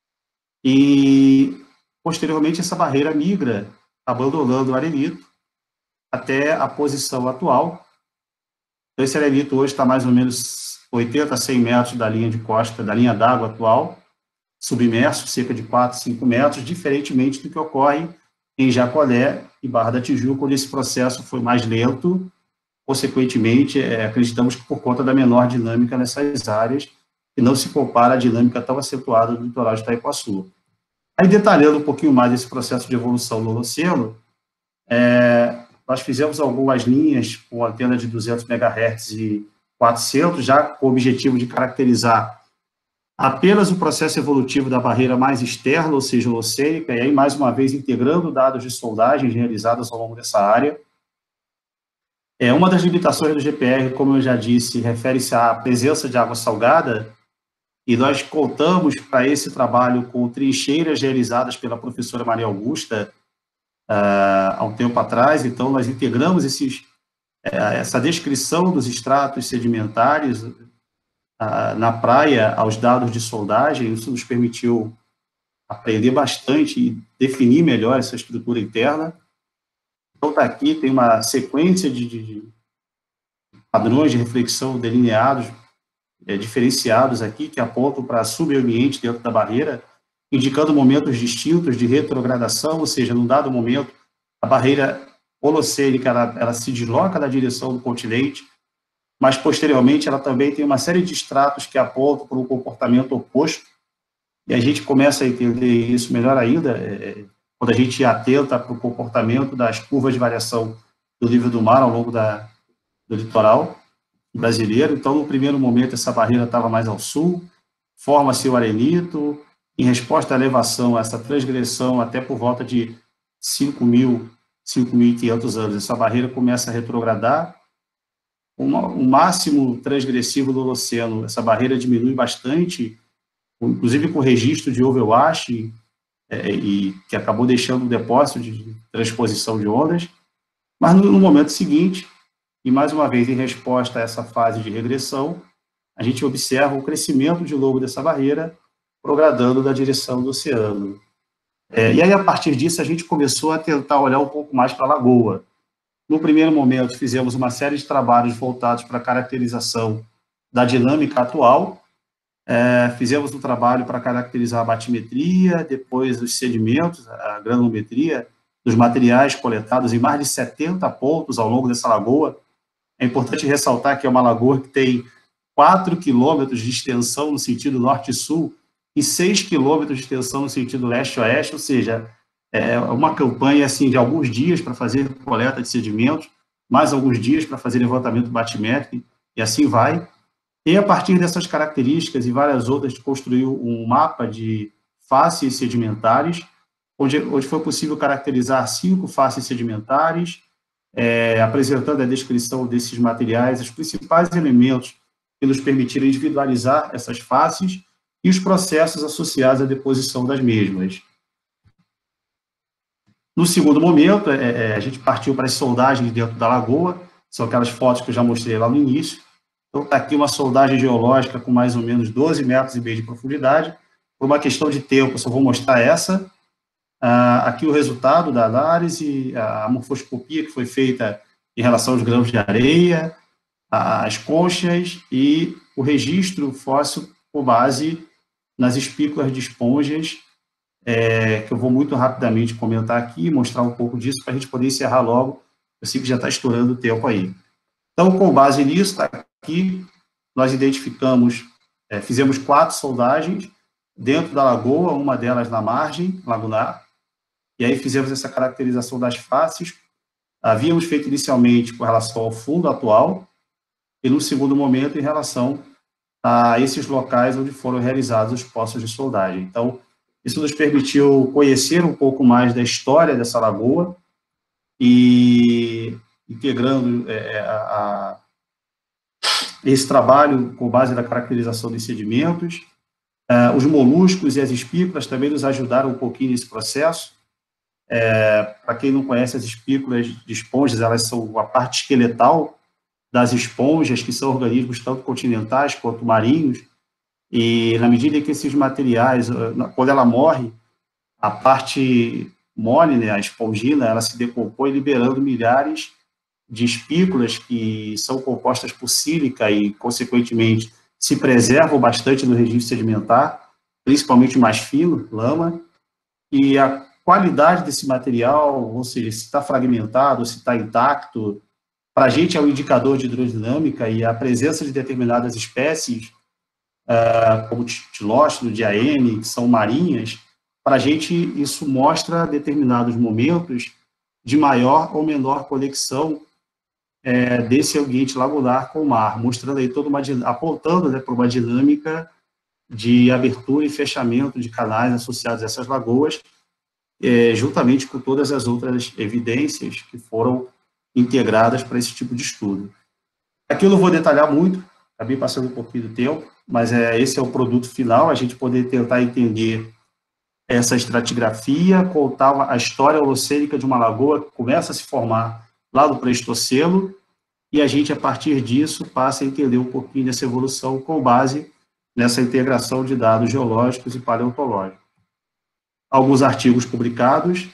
e, posteriormente, essa barreira migra, abandonando o arenito, até a posição atual. Então, esse arenito hoje está mais ou menos 80 a 100 metros da linha de costa, da linha d'água atual, submerso, cerca de 4, 5 metros, diferentemente do que ocorre em Jacolé e Barra da Tijuca, onde esse processo foi mais lento. Consequentemente, acreditamos que por conta da menor dinâmica nessas áreas, que não se compara à dinâmica tão acentuada do litoral de Itaipuaçu. Aí, detalhando um pouquinho mais esse processo de evolução no Holoceno, nós fizemos algumas linhas com antena de 200 MHz e 400, já com o objetivo de caracterizar apenas o processo evolutivo da barreira mais externa, ou seja, holocênica, e aí, mais uma vez, integrando dados de sondagens realizadas ao longo dessa área. Uma das limitações do GPR, como eu já disse, refere-se à presença de água salgada, e nós contamos para esse trabalho com trincheiras realizadas pela professora Maria Augusta há um tempo atrás. Então, nós integramos essa descrição dos estratos sedimentares na praia aos dados de sondagem. Isso nos permitiu aprender bastante e definir melhor essa estrutura interna. Então, está aqui, tem uma sequência de padrões de reflexão delineados, diferenciados aqui, que apontam para subambiente dentro da barreira, indicando momentos distintos de retrogradação, ou seja, num dado momento, a barreira holocênica ela se desloca na direção do continente, mas, posteriormente, ela também tem uma série de estratos que apontam para um comportamento oposto, e a gente começa a entender isso melhor ainda, quando a gente atenta para o comportamento das curvas de variação do nível do mar ao longo do litoral brasileiro. Então, no primeiro momento, essa barreira estava mais ao sul, forma-se o arenito, em resposta à elevação, essa transgressão, até por volta de 5.500 anos, essa barreira começa a retrogradar. O máximo transgressivo do Holoceno, essa barreira diminui bastante, inclusive com o registro de overwash, e que acabou deixando um depósito de transposição de ondas. Mas no momento seguinte, e mais uma vez em resposta a essa fase de regressão, a gente observa o crescimento de longo dessa barreira, progradando na direção do oceano. E aí, a partir disso, a gente começou a tentar olhar um pouco mais para a lagoa. No primeiro momento, fizemos uma série de trabalhos voltados para a caracterização da dinâmica atual. Fizemos um trabalho para caracterizar a batimetria, depois os sedimentos, a granulometria dos materiais coletados em mais de 70 pontos ao longo dessa lagoa. É importante ressaltar que é uma lagoa que tem 4 quilômetros de extensão no sentido norte-sul e 6 quilômetros de extensão no sentido leste-oeste, ou seja, é uma campanha assim, de alguns dias para fazer coleta de sedimentos, mais alguns dias para fazer levantamento batimétrico, e assim vai. E, a partir dessas características e várias outras, construiu um mapa de faces sedimentares, onde foi possível caracterizar 5 faces sedimentares, apresentando a descrição desses materiais, os principais elementos que nos permitiram individualizar essas faces e os processos associados à deposição das mesmas. No segundo momento, a gente partiu para as soldagens dentro da lagoa, são aquelas fotos que eu já mostrei lá no início. Então, está aqui uma soldagem geológica com mais ou menos 12,5 metros de profundidade. Por uma questão de tempo, eu só vou mostrar essa. Aqui o resultado da análise, a morfoscopia que foi feita em relação aos grãos de areia, as conchas e o registro fóssil com base nas espículas de esponjas, que eu vou muito rapidamente comentar aqui, mostrar um pouco disso para a gente poder encerrar logo. Eu sei que já está estourando o tempo aí. Então, com base nisso, aqui nós identificamos, fizemos 4 soldagens dentro da lagoa, uma delas na margem lagunar, e aí fizemos essa caracterização das faces. Havíamos feito inicialmente com relação ao fundo atual, e no segundo momento em relação a esses locais onde foram realizados os poços de soldagem. Então, isso nos permitiu conhecer um pouco mais da história dessa lagoa e integrando esse trabalho com base na caracterização dos sedimentos. Os moluscos e as espículas também nos ajudaram um pouquinho nesse processo. Para quem não conhece, as espículas de esponjas, elas são a parte esqueletal das esponjas, que são organismos tanto continentais quanto marinhos, e na medida em que esses materiais, quando ela morre, a parte mole, né, a espongina, ela se decompõe liberando milhares de espículas que são compostas por sílica e, consequentemente, se preservam bastante no registro sedimentar, principalmente o mais fino, lama, e a qualidade desse material, ou seja, se está fragmentado, se está intacto, para a gente é um indicador de hidrodinâmica, e a presença de determinadas espécies, como tilóstilo, diaene, que são marinhas, para a gente isso mostra determinados momentos de maior ou menor conexão desse ambiente lagunar com o mar, mostrando aí toda apontando, né, para uma dinâmica de abertura e fechamento de canais associados a essas lagoas, juntamente com todas as outras evidências que foram integradas para esse tipo de estudo. Aqui eu não vou detalhar muito, acabei passando um pouquinho do tempo, mas esse é o produto final, a gente poder tentar entender essa estratigrafia, contar a história holocênica de uma lagoa que começa a se formar lá no Pleistoceno, e a gente, a partir disso, passa a entender um pouquinho dessa evolução com base nessa integração de dados geológicos e paleontológicos. Alguns artigos publicados.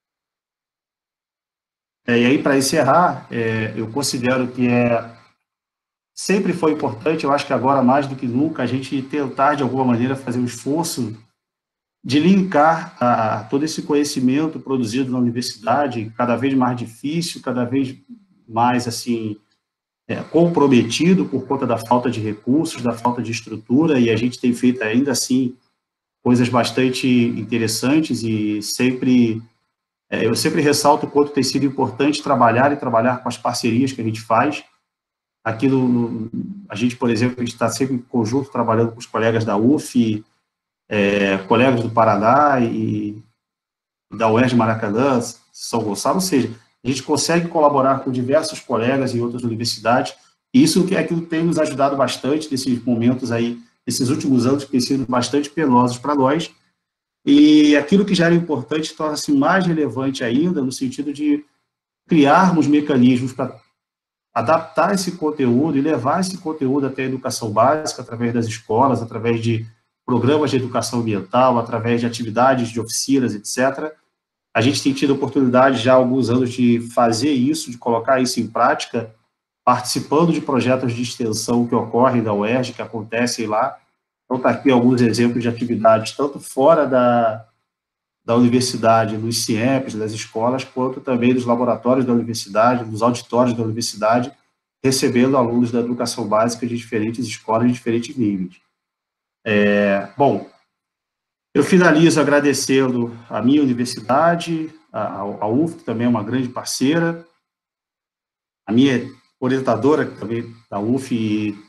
E aí, para encerrar, eu considero que sempre foi importante, eu acho que agora mais do que nunca, a gente tentar, de alguma maneira, fazer um esforço de linkar todo esse conhecimento produzido na universidade, cada vez mais difícil, cada vez mais, assim, comprometido por conta da falta de recursos, da falta de estrutura, e a gente tem feito, ainda assim, coisas bastante interessantes e eu sempre ressalto o quanto tem sido importante trabalhar com as parcerias que a gente faz. Aqui a gente, por exemplo, a gente está sempre em conjunto trabalhando com os colegas da UF, colegas do Paraná e da UERJ Maracanã, São Gonçalo, ou seja, a gente consegue colaborar com diversos colegas em outras universidades, e isso é aquilo que tem nos ajudado bastante nesses momentos aí, nesses últimos anos, que têm sido bastante penosos para nós, e aquilo que já era importante torna-se mais relevante ainda, no sentido de criarmos mecanismos para adaptar esse conteúdo e levar esse conteúdo até a educação básica, através das escolas, através de programas de educação ambiental, através de atividades de oficinas, etc. A gente tem tido a oportunidade já há alguns anos de fazer isso, de colocar isso em prática participando de projetos de extensão que ocorrem da UERJ, que acontecem lá. Então, está aqui alguns exemplos de atividades, tanto fora da universidade, dos CIEPs, das escolas, quanto também dos laboratórios da universidade, dos auditórios da universidade, recebendo alunos da educação básica de diferentes escolas, de diferentes níveis. Bom, eu finalizo agradecendo a minha universidade, a UF, que também é uma grande parceira, a minha orientadora, que também da UF, e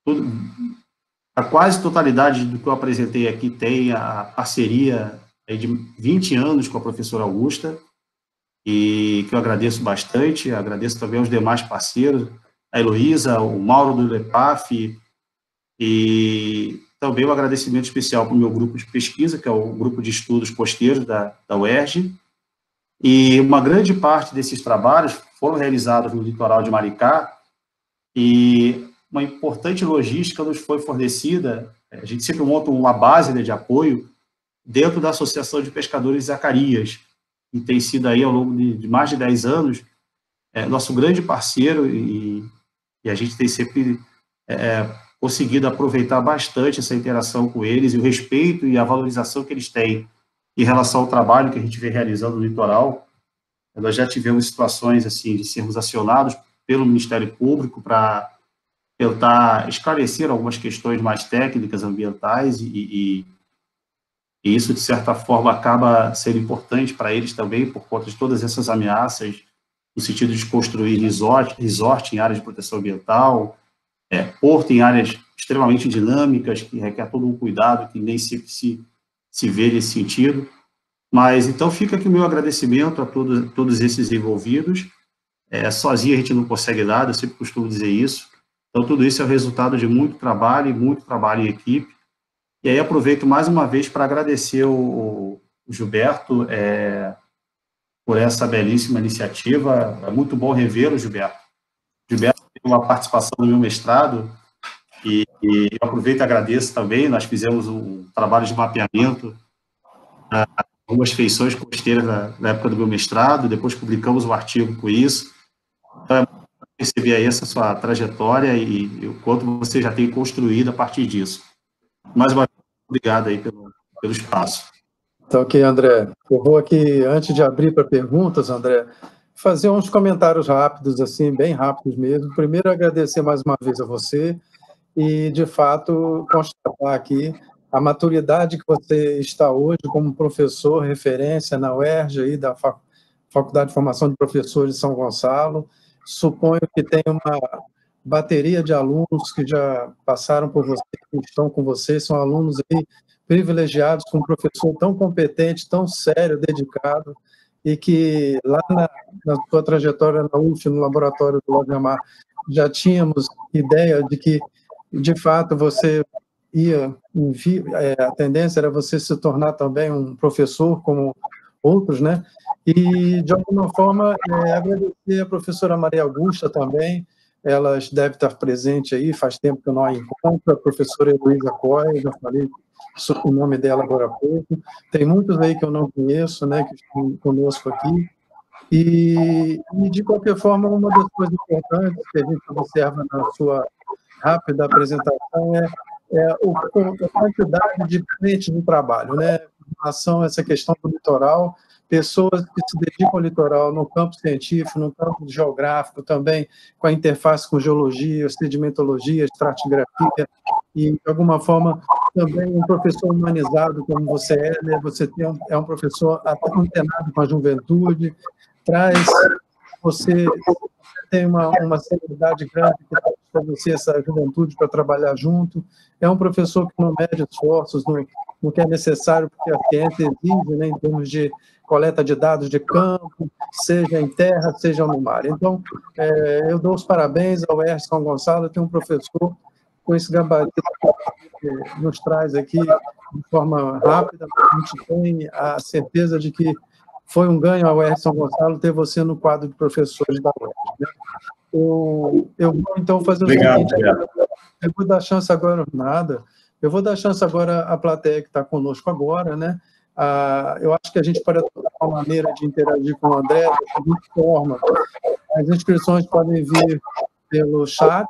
a quase totalidade do que eu apresentei aqui tem a parceria de 20 anos com a professora Augusta, e que eu agradeço bastante, agradeço também aos demais parceiros, a Heloísa, o Mauro do LEPAF, e também um agradecimento especial para o meu grupo de pesquisa, que é o grupo de estudos costeiros da UERJ, e uma grande parte desses trabalhos foram realizados no litoral de Maricá, e uma importante logística nos foi fornecida. A gente sempre monta uma base, né, de apoio dentro da Associação de Pescadores Zacarias, que tem sido aí, ao longo de mais de 10 anos, nosso grande parceiro, e a gente tem sempre conseguido aproveitar bastante essa interação com eles, e o respeito e a valorização que eles têm em relação ao trabalho que a gente vem realizando no litoral. Nós já tivemos situações assim de sermos acionados pelo Ministério Público para tentar esclarecer algumas questões mais técnicas, ambientais, e isso, de certa forma, acaba sendo importante para eles também, por conta de todas essas ameaças, no sentido de construir resort em áreas de proteção ambiental, porto em áreas extremamente dinâmicas, que requer todo um cuidado, que nem sempre se vê nesse sentido. Mas, então, fica aqui o meu agradecimento a todos esses envolvidos. Sozinho a gente não consegue nada, eu sempre costumo dizer isso. Então, tudo isso é o resultado de muito trabalho em equipe. E aí aproveito mais uma vez para agradecer o Gilberto por essa belíssima iniciativa. É muito bom revê-lo, Gilberto. Gilberto teve uma participação no meu mestrado, e eu aproveito e agradeço também. Nós fizemos um trabalho de mapeamento algumas feições costeiras na época do meu mestrado, depois publicamos um artigo com isso. Então, perceber aí essa sua trajetória e o quanto você já tem construído a partir disso. Mais uma vez, obrigado aí pelo espaço. Então, ok, André. Eu vou aqui, antes de abrir para perguntas, André, fazer uns comentários rápidos, assim, bem rápidos mesmo. Primeiro, agradecer mais uma vez a você e, de fato, constatar aqui a maturidade que você está hoje como professor, referência na UERJ, aí, da Faculdade de Formação de Professores de São Gonçalo. Suponho que tem uma bateria de alunos que já passaram por você, que estão com você, são alunos aí privilegiados com um professor tão competente, tão sério, dedicado, e que lá na sua trajetória na UF, no laboratório do Lodgemar, já tínhamos ideia de que, de fato, você a tendência era você se tornar também um professor como outros, né? E, de alguma forma, agradecer a professora Maria Augusta também. Ela deve estar presente aí, faz tempo que eu não a encontro, a professora Heloísa Coy, já falei o nome dela agora há pouco. Tem muitos aí que eu não conheço, né, que estão conosco aqui. E, de qualquer forma, uma das coisas importantes que a gente observa na sua rápida apresentação é a quantidade de frentes de trabalho, né, em relação a essa questão do litoral, pessoas que se dedicam ao litoral no campo científico, no campo geográfico, também com a interface com geologia, sedimentologia, estratigrafia, e, de alguma forma, também um professor humanizado como você é, né? Você é um professor antenado com a juventude, você tem uma seriedade grande que traz para você essa juventude para trabalhar junto. É um professor que não mede esforços no que é necessário, porque a ciência exige, né, em termos de coleta de dados de campo, seja em terra, seja no mar. Então, eu dou os parabéns ao UERJ São Gonçalo, tem um professor com esse gabarito que nos traz aqui de forma rápida. A gente tem a certeza de que foi um ganho ao UERJ São Gonçalo ter você no quadro de professores da UERJ, né? Eu vou, então, fazer o seguinte, eu vou dar chance agora, eu vou dar chance agora à plateia que está conosco agora, né? Eu acho que a gente pode ter uma maneira de interagir com o André, de forma. As inscrições podem vir pelo chat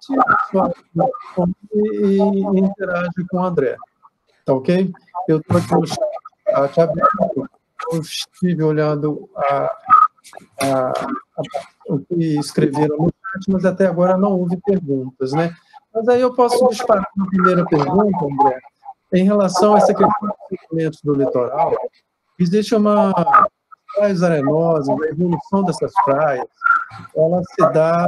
e interage com o André. Tá ok? Eu estou aqui no chat aberto, eu estive olhando o que escreveram no chat, mas até agora não houve perguntas, né? Mas aí eu posso disparar uma primeira pergunta, André, em relação a essa questão dos segmentos do litoral. Existe uma praias arenosas, a evolução dessas praias, ela se dá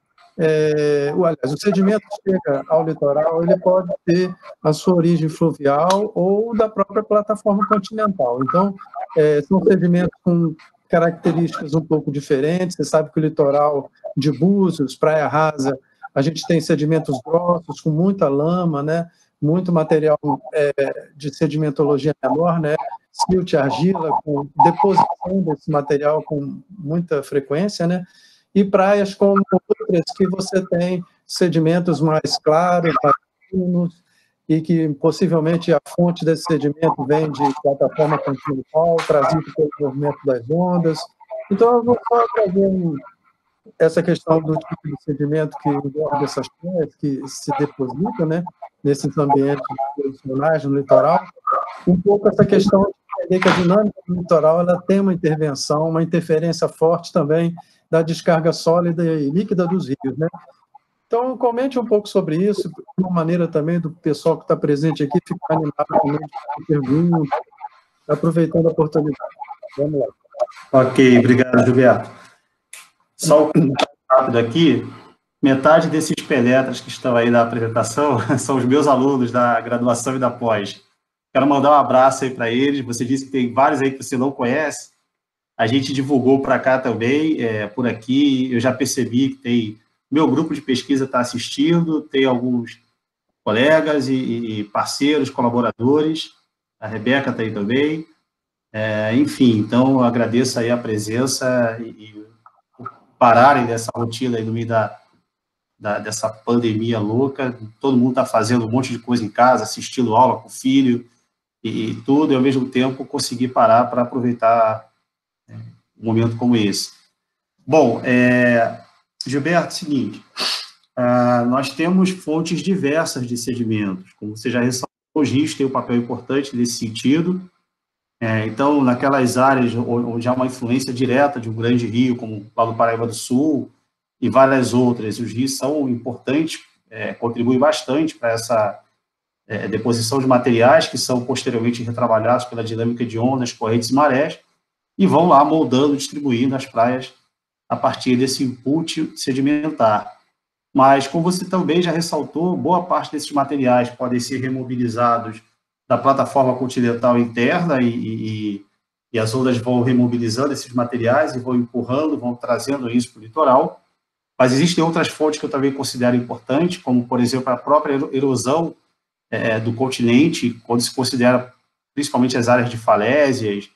aliás, o sedimento que chega ao litoral, ele pode ter a sua origem fluvial ou da própria plataforma continental. Então, são sedimentos com características um pouco diferentes. Você sabe que o litoral de Búzios, Praia Rasa, a gente tem sedimentos grossos, com muita lama, né? Muito material de sedimentologia menor, né? Silt, argila, com deposição desse material com muita frequência, né? E praias como outras que você tem sedimentos mais claros, mais finos, e que possivelmente a fonte desse sedimento vem de plataforma continental, trazido pelo movimento das ondas. Então, eu vou só trazer essa questão do tipo de sedimento que engorda essas praias, que se deposita, né, nesses ambientes tradicionais no litoral, um pouco essa questão de entender que a dinâmica do litoral ela tem uma intervenção, uma interferência forte também da descarga sólida e líquida dos rios, né? Então, comente um pouco sobre isso, de uma maneira também do pessoal que está presente aqui ficar animado também de perguntas, aproveitando a oportunidade. Vamos lá. Ok, obrigado, Gilberto. Só um rápido aqui, metade desses penetras que estão aí na apresentação são os meus alunos da graduação e da pós. Quero mandar um abraço aí para eles. Você disse que tem vários aí que você não conhece. A gente divulgou para cá também, por aqui. Eu já percebi que tem... Meu grupo de pesquisa está assistindo, tem alguns colegas e parceiros, colaboradores. A Rebeca está aí também. Enfim, então, agradeço aí a presença e pararem dessa rotina aí no meio dessa pandemia louca. Todo mundo está fazendo um monte de coisa em casa, assistindo aula com o filho e tudo, e ao mesmo tempo conseguir parar para aproveitar um momento como esse. Bom, Gilberto, seguinte, nós temos fontes diversas de sedimentos, como você já ressaltou, os rios têm um papel importante nesse sentido. Então, naquelas áreas onde há uma influência direta de um grande rio, como lá do Paraíba do Sul e várias outras, os rios são importantes, contribuem bastante para essa deposição de materiais que são posteriormente retrabalhados pela dinâmica de ondas, correntes e marés, e vão lá moldando, distribuindo as praias a partir desse input sedimentar. Mas, como você também já ressaltou, boa parte desses materiais podem ser remobilizados da plataforma continental interna e as ondas vão remobilizando esses materiais e vão empurrando, vão trazendo isso para o litoral. Mas existem outras fontes que eu também considero importantes, como, por exemplo, a própria erosão do continente, quando se considera principalmente as áreas de falésias,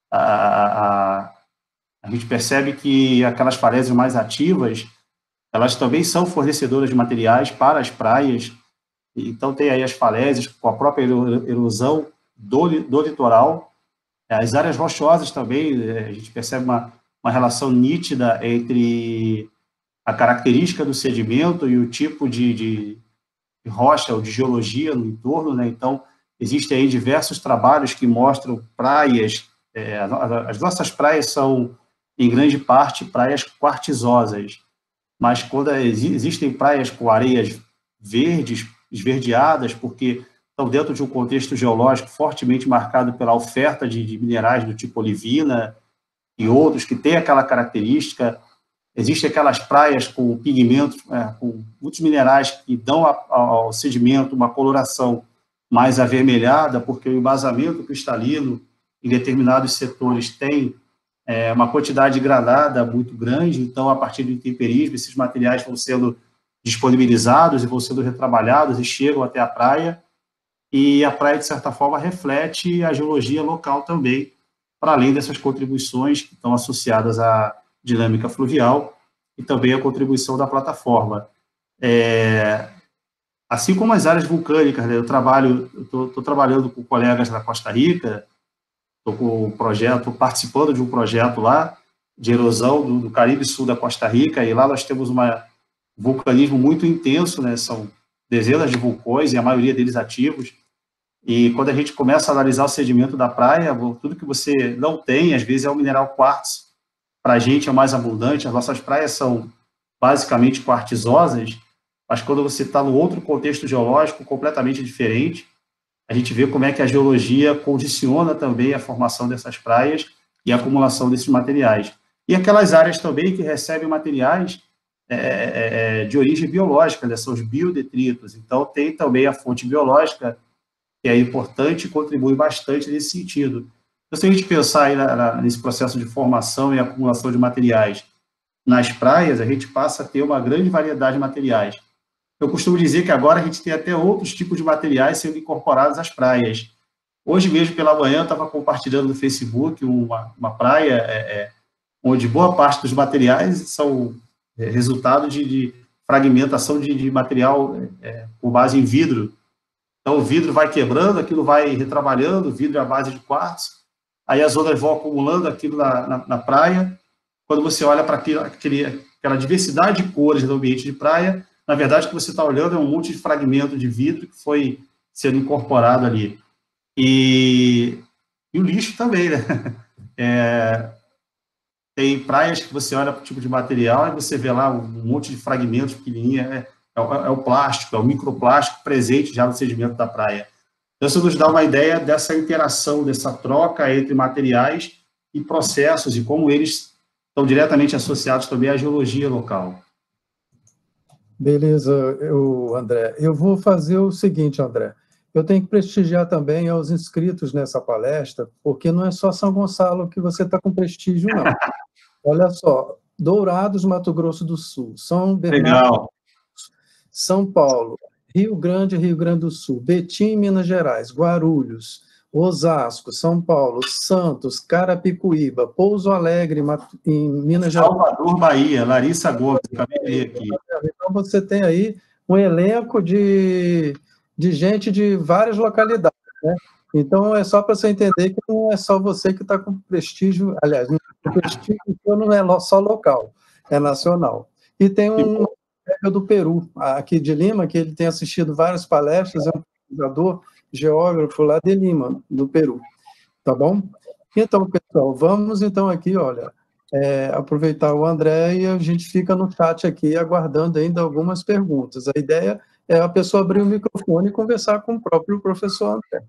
a gente percebe que aquelas falésias mais ativas, elas também são fornecedoras de materiais para as praias. Então, tem aí as falésias com a própria erosão do litoral. As áreas rochosas também, a gente percebe uma relação nítida entre a característica do sedimento e o tipo de rocha ou de geologia no entorno, né? Então, existem aí diversos trabalhos que mostram praias. As nossas praias são, em grande parte, praias quartzosas, mas quando existem praias com areias verdes, esverdeadas, porque estão dentro de um contexto geológico fortemente marcado pela oferta de minerais do tipo olivina e outros que têm aquela característica. Existem aquelas praias com pigmentos, com muitos minerais que dão ao sedimento uma coloração mais avermelhada, porque o embasamento cristalino em determinados setores tem uma quantidade de granada muito grande, então, a partir do intemperismo, esses materiais vão sendo disponibilizados e vão sendo retrabalhados e chegam até a praia, e a praia, de certa forma, reflete a geologia local também, para além dessas contribuições que estão associadas à dinâmica fluvial e também a contribuição da plataforma. Assim como as áreas vulcânicas, né, eu estou trabalhando com colegas da Costa Rica, estou participando de um projeto lá, de erosão do Caribe Sul da Costa Rica, e lá nós temos uma vulcanismo muito intenso, né? São dezenas de vulcões e a maioria deles ativos. E quando a gente começa a analisar o sedimento da praia, tudo que você não tem, às vezes é o mineral quartzo. Para a gente é mais abundante, as nossas praias são basicamente quartzosas, mas quando você está num outro contexto geológico completamente diferente, a gente vê como é que a geologia condiciona também a formação dessas praias e a acumulação desses materiais. E aquelas áreas também que recebem materiais de origem biológica, né, são os biodetritos. Então, tem também a fonte biológica, que é importante e contribui bastante nesse sentido. Então, se a gente pensar aí nesse processo de formação e acumulação de materiais nas praias, a gente passa a ter uma grande variedade de materiais. Eu costumo dizer que agora a gente tem até outros tipos de materiais sendo incorporados às praias. Hoje mesmo, pela manhã, eu estava compartilhando no Facebook uma praia onde boa parte dos materiais são resultado de fragmentação de material com base em vidro. Então, o vidro vai quebrando, aquilo vai retrabalhando, o vidro é a base de quartzo, aí as ondas vão acumulando aquilo na praia. Quando você olha para aquela diversidade de cores do ambiente de praia, na verdade, o que você está olhando é um monte de fragmento de vidro que foi sendo incorporado ali. E o lixo também, né? Tem praias que você olha para o tipo de material e você vê lá um monte de fragmentos pequenininhos, é o plástico, é o microplástico presente já no sedimento da praia. Então, isso nos dá uma ideia dessa interação, dessa troca entre materiais e processos e como eles estão diretamente associados também à geologia local. Beleza, André. Eu vou fazer o seguinte, André. Eu tenho que prestigiar também aos inscritos nessa palestra, porque não é só São Gonçalo que você está com prestígio, não. Olha só, Dourados, Mato Grosso do Sul, São Bernardo, Legal. São Paulo, Rio Grande do Sul, Betim, Minas Gerais, Guarulhos, Osasco, São Paulo, Santos, Carapicuíba, Pouso Alegre, em Minas Gerais. Salvador, Bahia, Larissa Gomes, acabei de ler aqui. Então, você tem aí um elenco de gente de várias localidades, né? Então, é só para você entender que não é só você que está com prestígio, aliás, o prestígio não é só local, é nacional. E tem um colega do Peru, aqui de Lima, que ele tem assistido várias palestras, é um pesquisador, geógrafo lá de Lima, do Peru, tá bom? Então, pessoal, vamos então aqui, olha, aproveitar o André e a gente fica no chat aqui aguardando ainda algumas perguntas. A ideia é a pessoa abrir o microfone e conversar com o próprio professor André.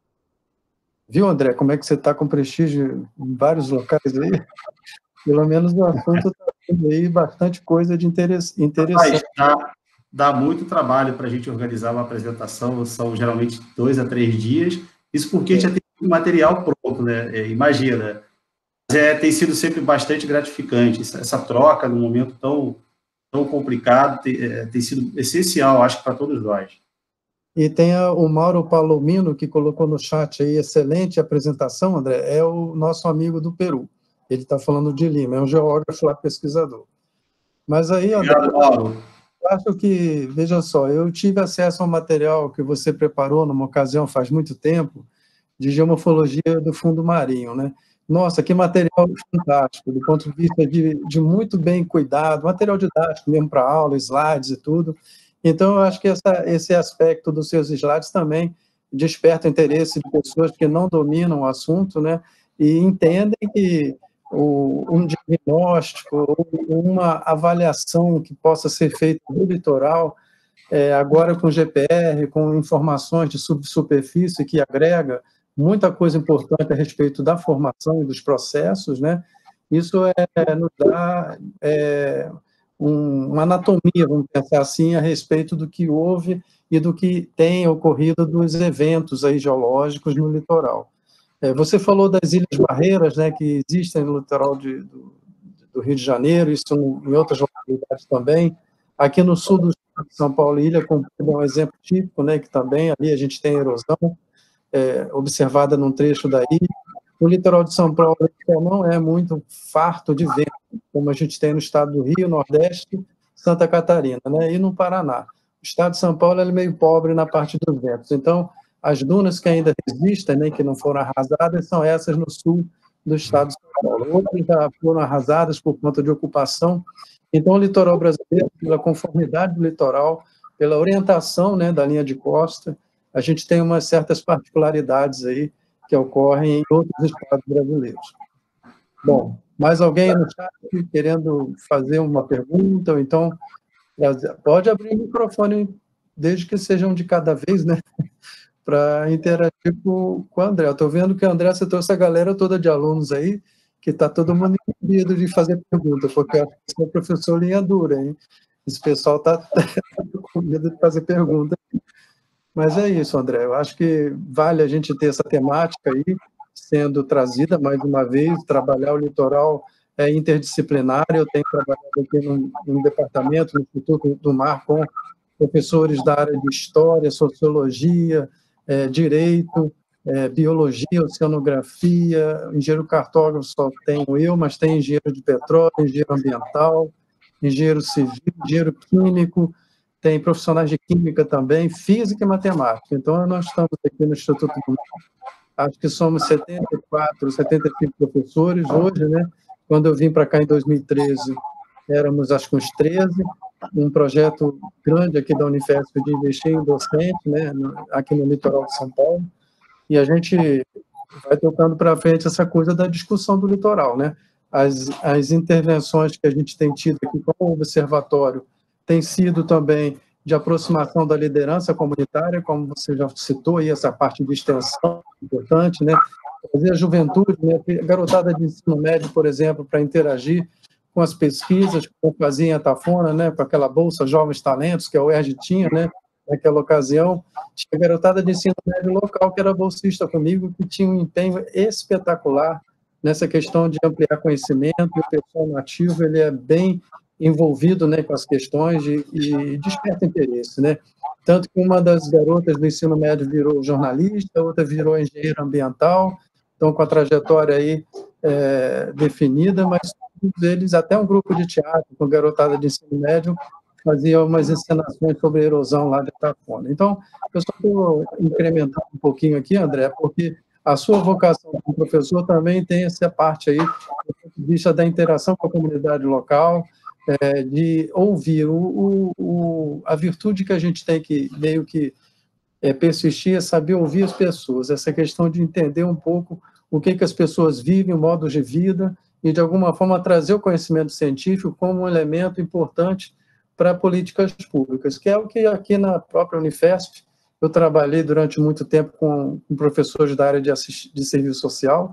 Viu, André, como é que você está com prestígio em vários locais aí? Pelo menos o assunto está tendo aí bastante coisa de interessante. Dá muito trabalho para a gente organizar uma apresentação, são geralmente 2 a 3 dias, isso porque já tem material pronto, né? Imagina. Tem sido sempre bastante gratificante, essa troca num momento tão complicado, tem sido essencial, acho que para todos nós. E tem o Mauro Palomino, que colocou no chat aí, excelente apresentação, André, é o nosso amigo do Peru. Ele está falando de Lima, é um geógrafo lá, pesquisador. Mas aí, André, obrigado, Mauro. Eu acho que, veja só, eu tive acesso a um material que você preparou numa ocasião faz muito tempo, de geomorfologia do fundo marinho, né? Nossa, que material fantástico, do ponto de vista de muito bem cuidado, material didático mesmo para aula, slides e tudo. Então, eu acho que esse aspecto dos seus slides também desperta o interesse de pessoas que não dominam o assunto, né? E entendem que um diagnóstico, uma avaliação que possa ser feita do litoral, agora com GPR, com informações de subsuperfície, que agrega muita coisa importante a respeito da formação e dos processos, né? Isso nos dá uma anatomia, vamos pensar assim, a respeito do que houve e do que tem ocorrido dos eventos aí geológicos no litoral. Você falou das Ilhas Barreiras, né, que existem no litoral do Rio de Janeiro, isso em outras localidades também. Aqui no sul do estado de São Paulo, Ilha Comprida é um exemplo típico, né, que também ali a gente tem erosão observada num trecho da ilha. O litoral de São Paulo não é muito farto de vento, como a gente tem no estado do Rio, Nordeste, Santa Catarina, né, e no Paraná. O estado de São Paulo é meio pobre na parte dos ventos. Então, as dunas que ainda resistem, né, que não foram arrasadas, são essas no sul do estado de São Paulo. Outras já foram arrasadas por conta de ocupação Então, o litoral brasileiro, pela conformidade do litoral, pela orientação, né, da linha de costa, a gente tem umas certas particularidades aí que ocorrem em outros estados brasileiros. Bom, mais alguém no chat querendo fazer uma pergunta, ou então pode abrir o microfone, desde que sejam de cada vez, né, para interagir com o André. Eu estou vendo que, André, você trouxe a galera toda de alunos aí, que está todo mundo impedido de fazer pergunta, porque eu acho que você é professor linha dura, hein? Esse pessoal está com medo de fazer pergunta. Mas é isso, André. Eu acho que vale a gente ter essa temática aí sendo trazida mais uma vez. Trabalhar o litoral é interdisciplinar. Eu tenho trabalhado aqui no departamento, no Instituto do Mar, com professores da área de História, Sociologia, Direito, Biologia, Oceanografia, engenheiro cartógrafo só tenho eu, mas tem engenheiro de petróleo, engenheiro ambiental, engenheiro civil, engenheiro químico, tem profissionais de química também, física e matemática. Então, nós estamos aqui no Instituto do Mar, acho que somos 74, 75 professores hoje, né? Quando eu vim para cá em 2013, éramos acho que uns 13, um projeto grande aqui da Unifesp de investir em docente, né? Aqui no litoral de São Paulo, e a gente vai tocando para frente essa coisa da discussão do litoral, né? As intervenções que a gente tem tido aqui com o observatório tem sido também de aproximação da liderança comunitária, como você já citou, aí essa parte de extensão importante, né? Trazer a juventude, né? A garotada de ensino médio, por exemplo, para interagir com as pesquisas que eu fazia em Atafona, né? Com aquela bolsa Jovens Talentos, que a UERJ tinha, né? Naquela ocasião, tinha a garotada de ensino médio local que era bolsista comigo, que tinha um empenho espetacular nessa questão de ampliar conhecimento. O pessoal nativo, ele é bem envolvido, né, com as questões e desperta interesse, né? Tanto que uma das garotas do ensino médio virou jornalista, outra virou engenheira ambiental, então com a trajetória aí definida, mas todos eles, até um grupo de teatro com garotada de ensino médio, fazia umas encenações sobre erosão lá de Itafona. Então, eu só estou incrementando um pouquinho aqui, André, porque a sua vocação como professor também tem essa parte aí, do ponto de vista da interação com a comunidade local, de ouvir. A virtude que a gente tem que meio que persistir é saber ouvir as pessoas, essa questão de entender um pouco o que as pessoas vivem, o modo de vida, e de alguma forma trazer o conhecimento científico como um elemento importante para políticas públicas, que é o que aqui na própria Unifesp eu trabalhei durante muito tempo com professores da área de serviço social,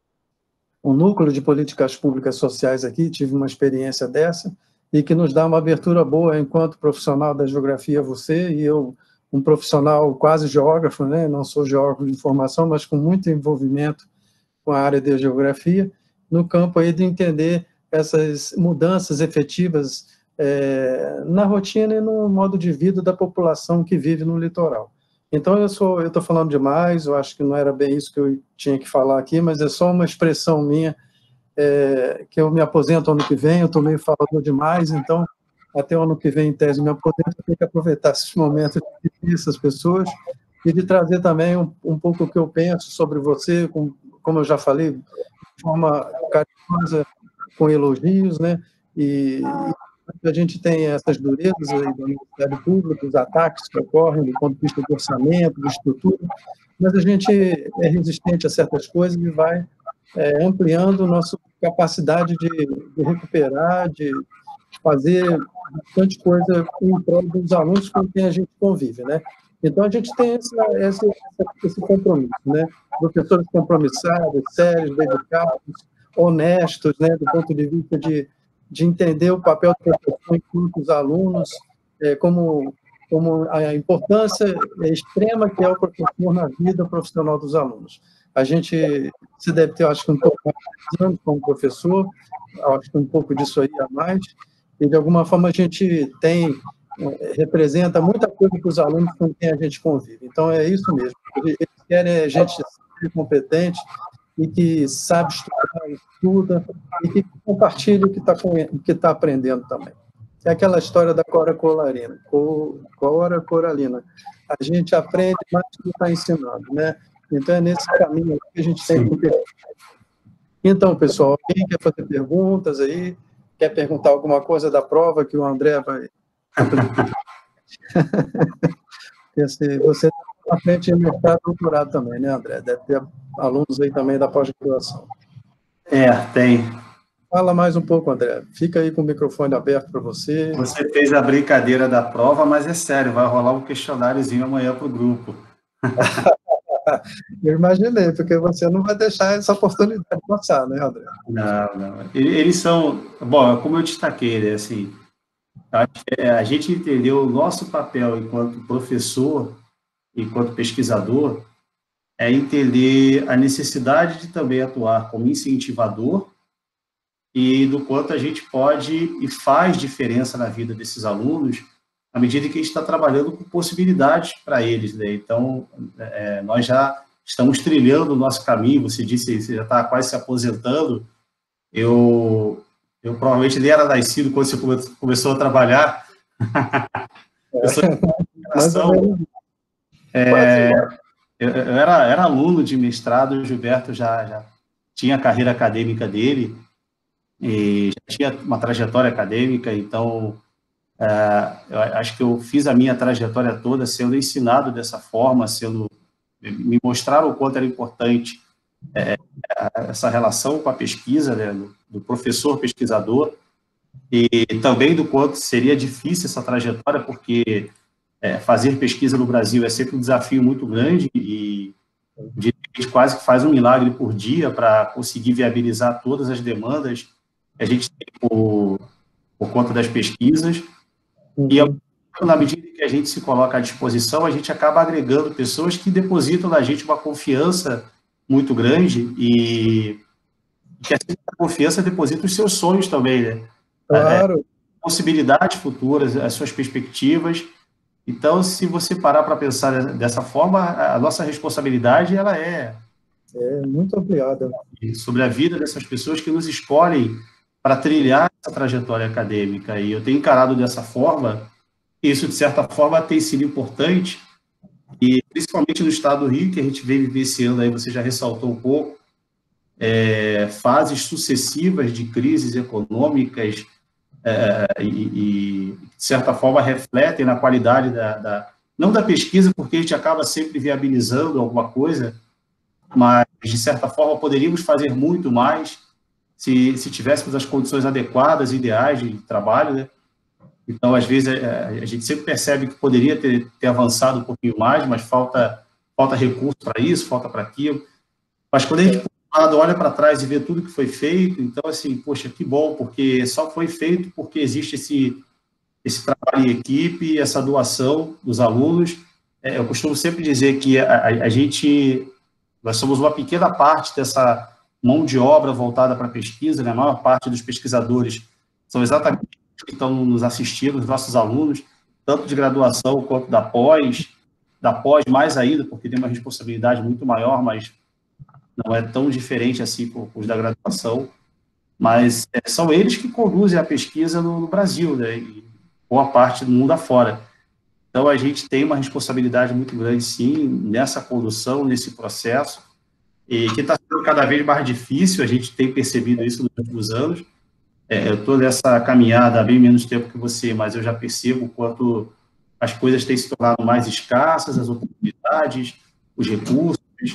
o núcleo de políticas públicas sociais aqui, tive uma experiência dessa, e que nos dá uma abertura boa enquanto profissional da geografia, você e eu, um profissional quase geógrafo, né? Não sou geógrafo de formação, mas com muito envolvimento com a área de geografia, no campo aí de entender essas mudanças efetivas na rotina e no modo de vida da população que vive no litoral. Então, eu estou falando demais, eu acho que não era bem isso que eu tinha que falar aqui, mas é só uma expressão minha, que eu me aposento ano que vem, eu estou meio falador demais, então, até o ano que vem, em tese, me aposento, eu tenho que aproveitar esses momentos de ouvir essas pessoas e de trazer também um pouco o que eu penso sobre você, como eu já falei, de forma carinhosa, com elogios, né? E a gente tem essas durezas aí do Ministério Público, os ataques que ocorrem do ponto de vista do orçamento, da estrutura, mas a gente é resistente a certas coisas e vai ampliando nossa capacidade de recuperar, de fazer bastante coisa em prol dos alunos com quem a gente convive, né? Então, a gente tem esse compromisso, né? Professores compromissados, sérios, dedicados, honestos, né? Do ponto de vista de entender o papel do professor enquanto os alunos, como a importância extrema que é o professor na vida profissional dos alunos. A gente se deve ter, acho que, um pouco mais de anos como professor, acho que um pouco disso aí a mais, e, de alguma forma, a gente representa muita coisa para os alunos com quem a gente convive. Então, é isso mesmo. Eles querem gente competente e que sabe estudar, estuda, e que compartilha o que está aprendendo também. É aquela história da Cora Coralina. A gente aprende mais do que está ensinando, né? Então, é nesse caminho que a gente tem que ter. Então, pessoal, alguém quer fazer perguntas aí? quer perguntar alguma coisa da prova que o André vai... Você está na frente de mestrado e doutorado também, né, André? Deve ter alunos aí também da pós-graduação. Tem. Fala mais um pouco, André. Fica aí com o microfone aberto para você. Você fez a brincadeira da prova, mas é sério, vai rolar um questionáriozinho amanhã para o grupo. Eu imaginei, porque você não vai deixar essa oportunidade passar, né, André? Não. Eles são... Bom, como eu destaquei, né, assim, a gente entendeu o nosso papel enquanto professor, enquanto pesquisador, é entender a necessidade de também atuar como incentivador e do quanto a gente pode e faz diferença na vida desses alunos à medida que a gente está trabalhando com possibilidades para eles, né? Então, nós já estamos trilhando o nosso caminho. Você disse que você já está quase se aposentando. Eu provavelmente nem era nascido quando você começou a trabalhar. Eu sou de geração... Eu era aluno de mestrado, o Gilberto já tinha a carreira acadêmica dele, e já tinha uma trajetória acadêmica, então eu acho que eu fiz a minha trajetória toda sendo ensinado dessa forma, me mostraram o quanto era importante essa relação com a pesquisa, né, do professor pesquisador, e também do quanto seria difícil essa trajetória, porque fazer pesquisa no Brasil é sempre um desafio muito grande, e a gente quase que faz um milagre por dia para conseguir viabilizar todas as demandas que a gente tem por conta das pesquisas. E, na medida que a gente se coloca à disposição, a gente acaba agregando pessoas que depositam na gente uma confiança muito grande e que essa confiança deposita os seus sonhos também, né? Claro. Possibilidades futuras, as suas perspectivas. Então, se você parar para pensar dessa forma, a nossa responsabilidade ela é muito ampliada. Sobre a vida dessas pessoas que nos escolhem para trilhar essa trajetória acadêmica. E eu tenho encarado dessa forma. Isso, de certa forma, tem sido importante, e principalmente no estado do Rio, que a gente vem vivenciando, aí você já ressaltou um pouco, fases sucessivas de crises econômicas e, de certa forma, refletem na qualidade não da pesquisa, porque a gente acaba sempre viabilizando alguma coisa, mas, de certa forma, poderíamos fazer muito mais se tivéssemos as condições adequadas, ideais de trabalho, né? Então, às vezes, a gente sempre percebe que poderia ter avançado um pouquinho mais, mas falta recurso para isso, falta para aquilo. Mas quando a gente, por um lado, olha para trás e vê tudo que foi feito, então, assim, poxa, que bom, porque só foi feito porque existe esse trabalho em equipe, essa doação dos alunos. Eu costumo sempre dizer que nós somos uma pequena parte dessa mão de obra voltada para a pesquisa, né? A maior parte dos pesquisadores são exatamente que estão nos assistindo, os nossos alunos, tanto de graduação quanto da pós mais ainda, porque tem uma responsabilidade muito maior, mas não é tão diferente assim com os da graduação, mas são eles que conduzem a pesquisa no Brasil, né, e boa parte do mundo afora. Então, a gente tem uma responsabilidade muito grande, sim, nessa condução, nesse processo, e que está sendo cada vez mais difícil, a gente tem percebido isso nos últimos anos. Eu estou nessa caminhada há bem menos tempo que você, mas eu já percebo o quanto as coisas têm se tornado mais escassas, as oportunidades, os recursos,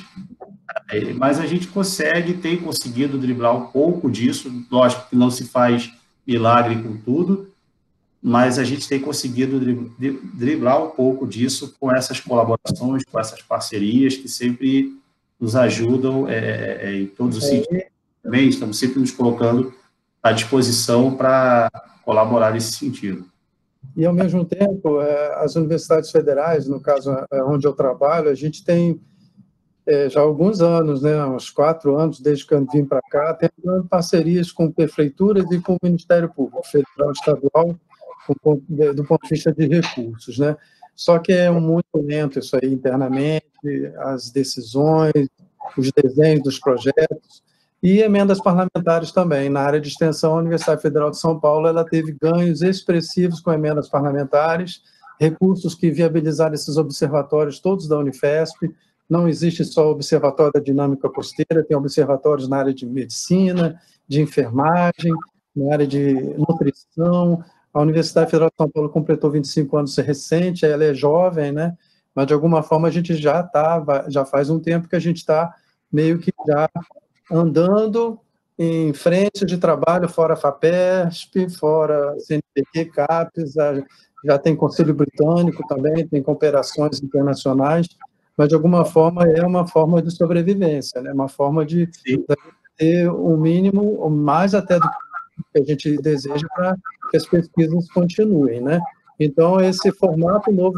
mas a gente tem conseguido driblar um pouco disso. Lógico que não se faz milagre com tudo, mas a gente tem conseguido driblar um pouco disso com essas colaborações, com essas parcerias que sempre nos ajudam em todos os sentidos. Também estamos sempre nos colocando à disposição para colaborar nesse sentido. E, ao mesmo tempo, as universidades federais, no caso onde eu trabalho, a gente tem já há alguns anos, né, uns 4 anos, desde que eu vim para cá, tendo parcerias com prefeituras e com o Ministério Público, federal e estadual, do ponto de vista de recursos, né? Só que é muito lento isso aí internamente, as decisões, os desenhos dos projetos, e emendas parlamentares também. Na área de extensão, a Universidade Federal de São Paulo ela teve ganhos expressivos com emendas parlamentares, recursos que viabilizaram esses observatórios todos da Unifesp. Não existe só o Observatório da Dinâmica Costeira, tem observatórios na área de medicina, de enfermagem, na área de nutrição. A Universidade Federal de São Paulo completou 25 anos recente, ela é jovem, né? Mas, de alguma forma, a gente já faz um tempo que a gente está meio que já andando em frente de trabalho, fora a FAPESP, fora CNPq, CAPES, já tem Conselho Britânico também, tem cooperações internacionais, mas, de alguma forma, é uma forma de sobrevivência, né? Uma forma de ter um mínimo, mais até do que a gente deseja para que as pesquisas continuem, né? Então, esse formato novo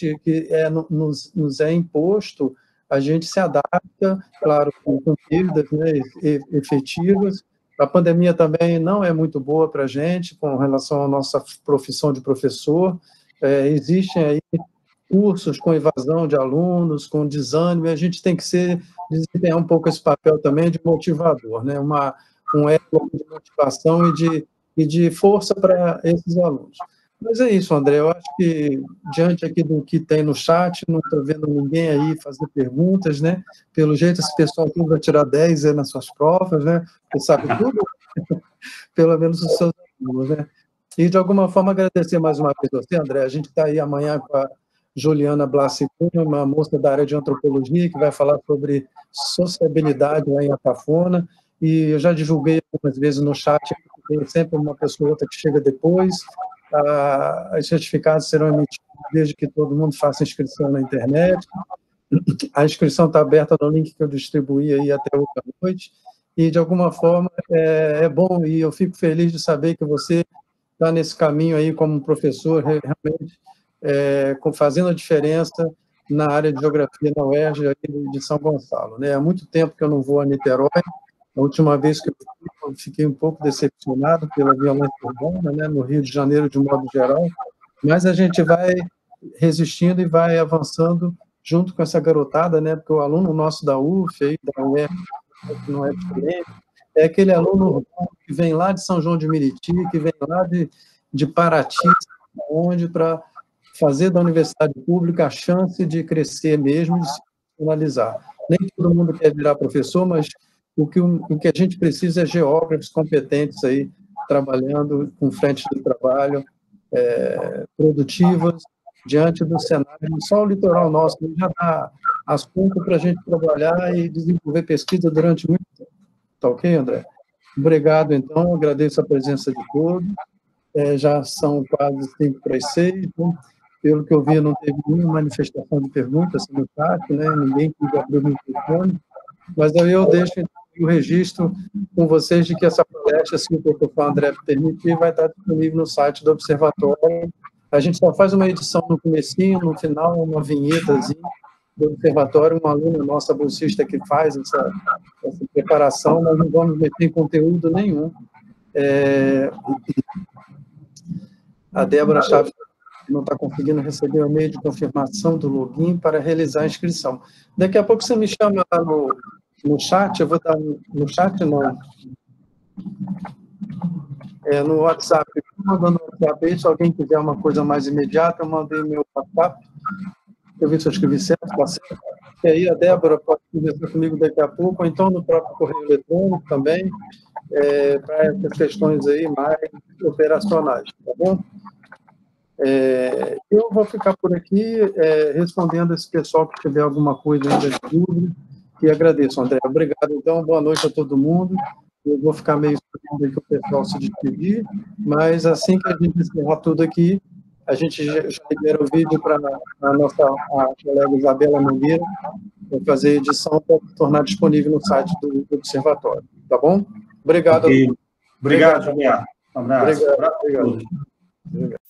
nos é imposto, a gente se adapta, claro, com perdas, né, efetivas. A pandemia também não é muito boa para a gente, com relação à nossa profissão de professor. Existem aí cursos com evasão de alunos, com desânimo, e a gente tem que desempenhar um pouco esse papel também de motivador, né? Um elo de motivação e de força para esses alunos. Mas é isso, André, eu acho que, diante aqui do que tem no chat, não estou vendo ninguém aí fazer perguntas, né? Pelo jeito, esse pessoal aqui vai tirar 10 nas suas provas, né? Você sabe tudo, pelo menos os seus alunos, né? E, de alguma forma, agradecer mais uma vez você, André. A gente está aí amanhã com a Juliana Blasicuna, uma moça da área de antropologia, que vai falar sobre sociabilidade lá em Atafona, e eu já divulguei algumas vezes no chat, tem sempre uma pessoa ou outra que chega depois. Os certificados serão emitidos desde que todo mundo faça inscrição na internet. A inscrição está aberta no link que eu distribuí aí até hoje à noite, e, de alguma forma, é bom, e eu fico feliz de saber que você está nesse caminho aí como professor, realmente fazendo a diferença na área de geografia na UERJ de São Gonçalo, né? Há muito tempo que eu não vou a Niterói. A última vez que eu fiquei um pouco decepcionado pela violência urbana, né, no Rio de Janeiro, de um modo geral, mas a gente vai resistindo e vai avançando junto com essa garotada, né, porque o aluno nosso da UF, aí, da UERJ, que não é diferente, é aquele aluno que vem lá de São João de Meriti, que vem lá de Paraty, onde para fazer da universidade pública a chance de crescer mesmo, de se profissionalizar. Nem todo mundo quer virar professor, mas o que a gente precisa é geógrafos competentes aí, trabalhando com frente de trabalho produtivas, diante do cenário. Só o litoral nosso já dá assunto para a gente trabalhar e desenvolver pesquisa durante muito tempo. Tá ok, André? Obrigado, então, agradeço a presença de todos. Já são quase 5:06, então, pelo que eu vi, não teve nenhuma manifestação de perguntas no chat, né? Ninguém quis abrir o microfone, mas aí eu deixo o registro com vocês de que essa palestra, se o professor André permitir, vai estar disponível no site do Observatório. A gente só faz uma edição no comecinho, no final, uma vinhetazinha do Observatório, uma aluna nossa bolsista que faz essa preparação, nós não vamos meter em conteúdo nenhum. A Débora Chaves não está conseguindo receber o e-mail de confirmação do login para realizar a inscrição. Daqui a pouco você me chama lá no chat, eu vou dar no chat, não. No WhatsApp. Estou mandando no WhatsApp aí, se alguém quiser uma coisa mais imediata, eu mandei meu WhatsApp. Deixa eu ver se eu escrevi certo, tá certo. E aí a Débora pode conversar comigo daqui a pouco, ou então no próprio correio eletrônico também, para essas questões aí mais operacionais, tá bom? Eu vou ficar por aqui respondendo esse pessoal que tiver alguma coisa ainda de dúvida, e agradeço, André. Obrigado, então, boa noite a todo mundo. Eu vou ficar meio esperando que o pessoal se despedir, mas assim que a gente encerrar tudo aqui, a gente já libera o vídeo para a nossa colega Isabela Nogueira, para fazer a edição para tornar disponível no site do Observatório, tá bom? Obrigado. Okay. Obrigado, Juliano. Um abraço. Obrigado.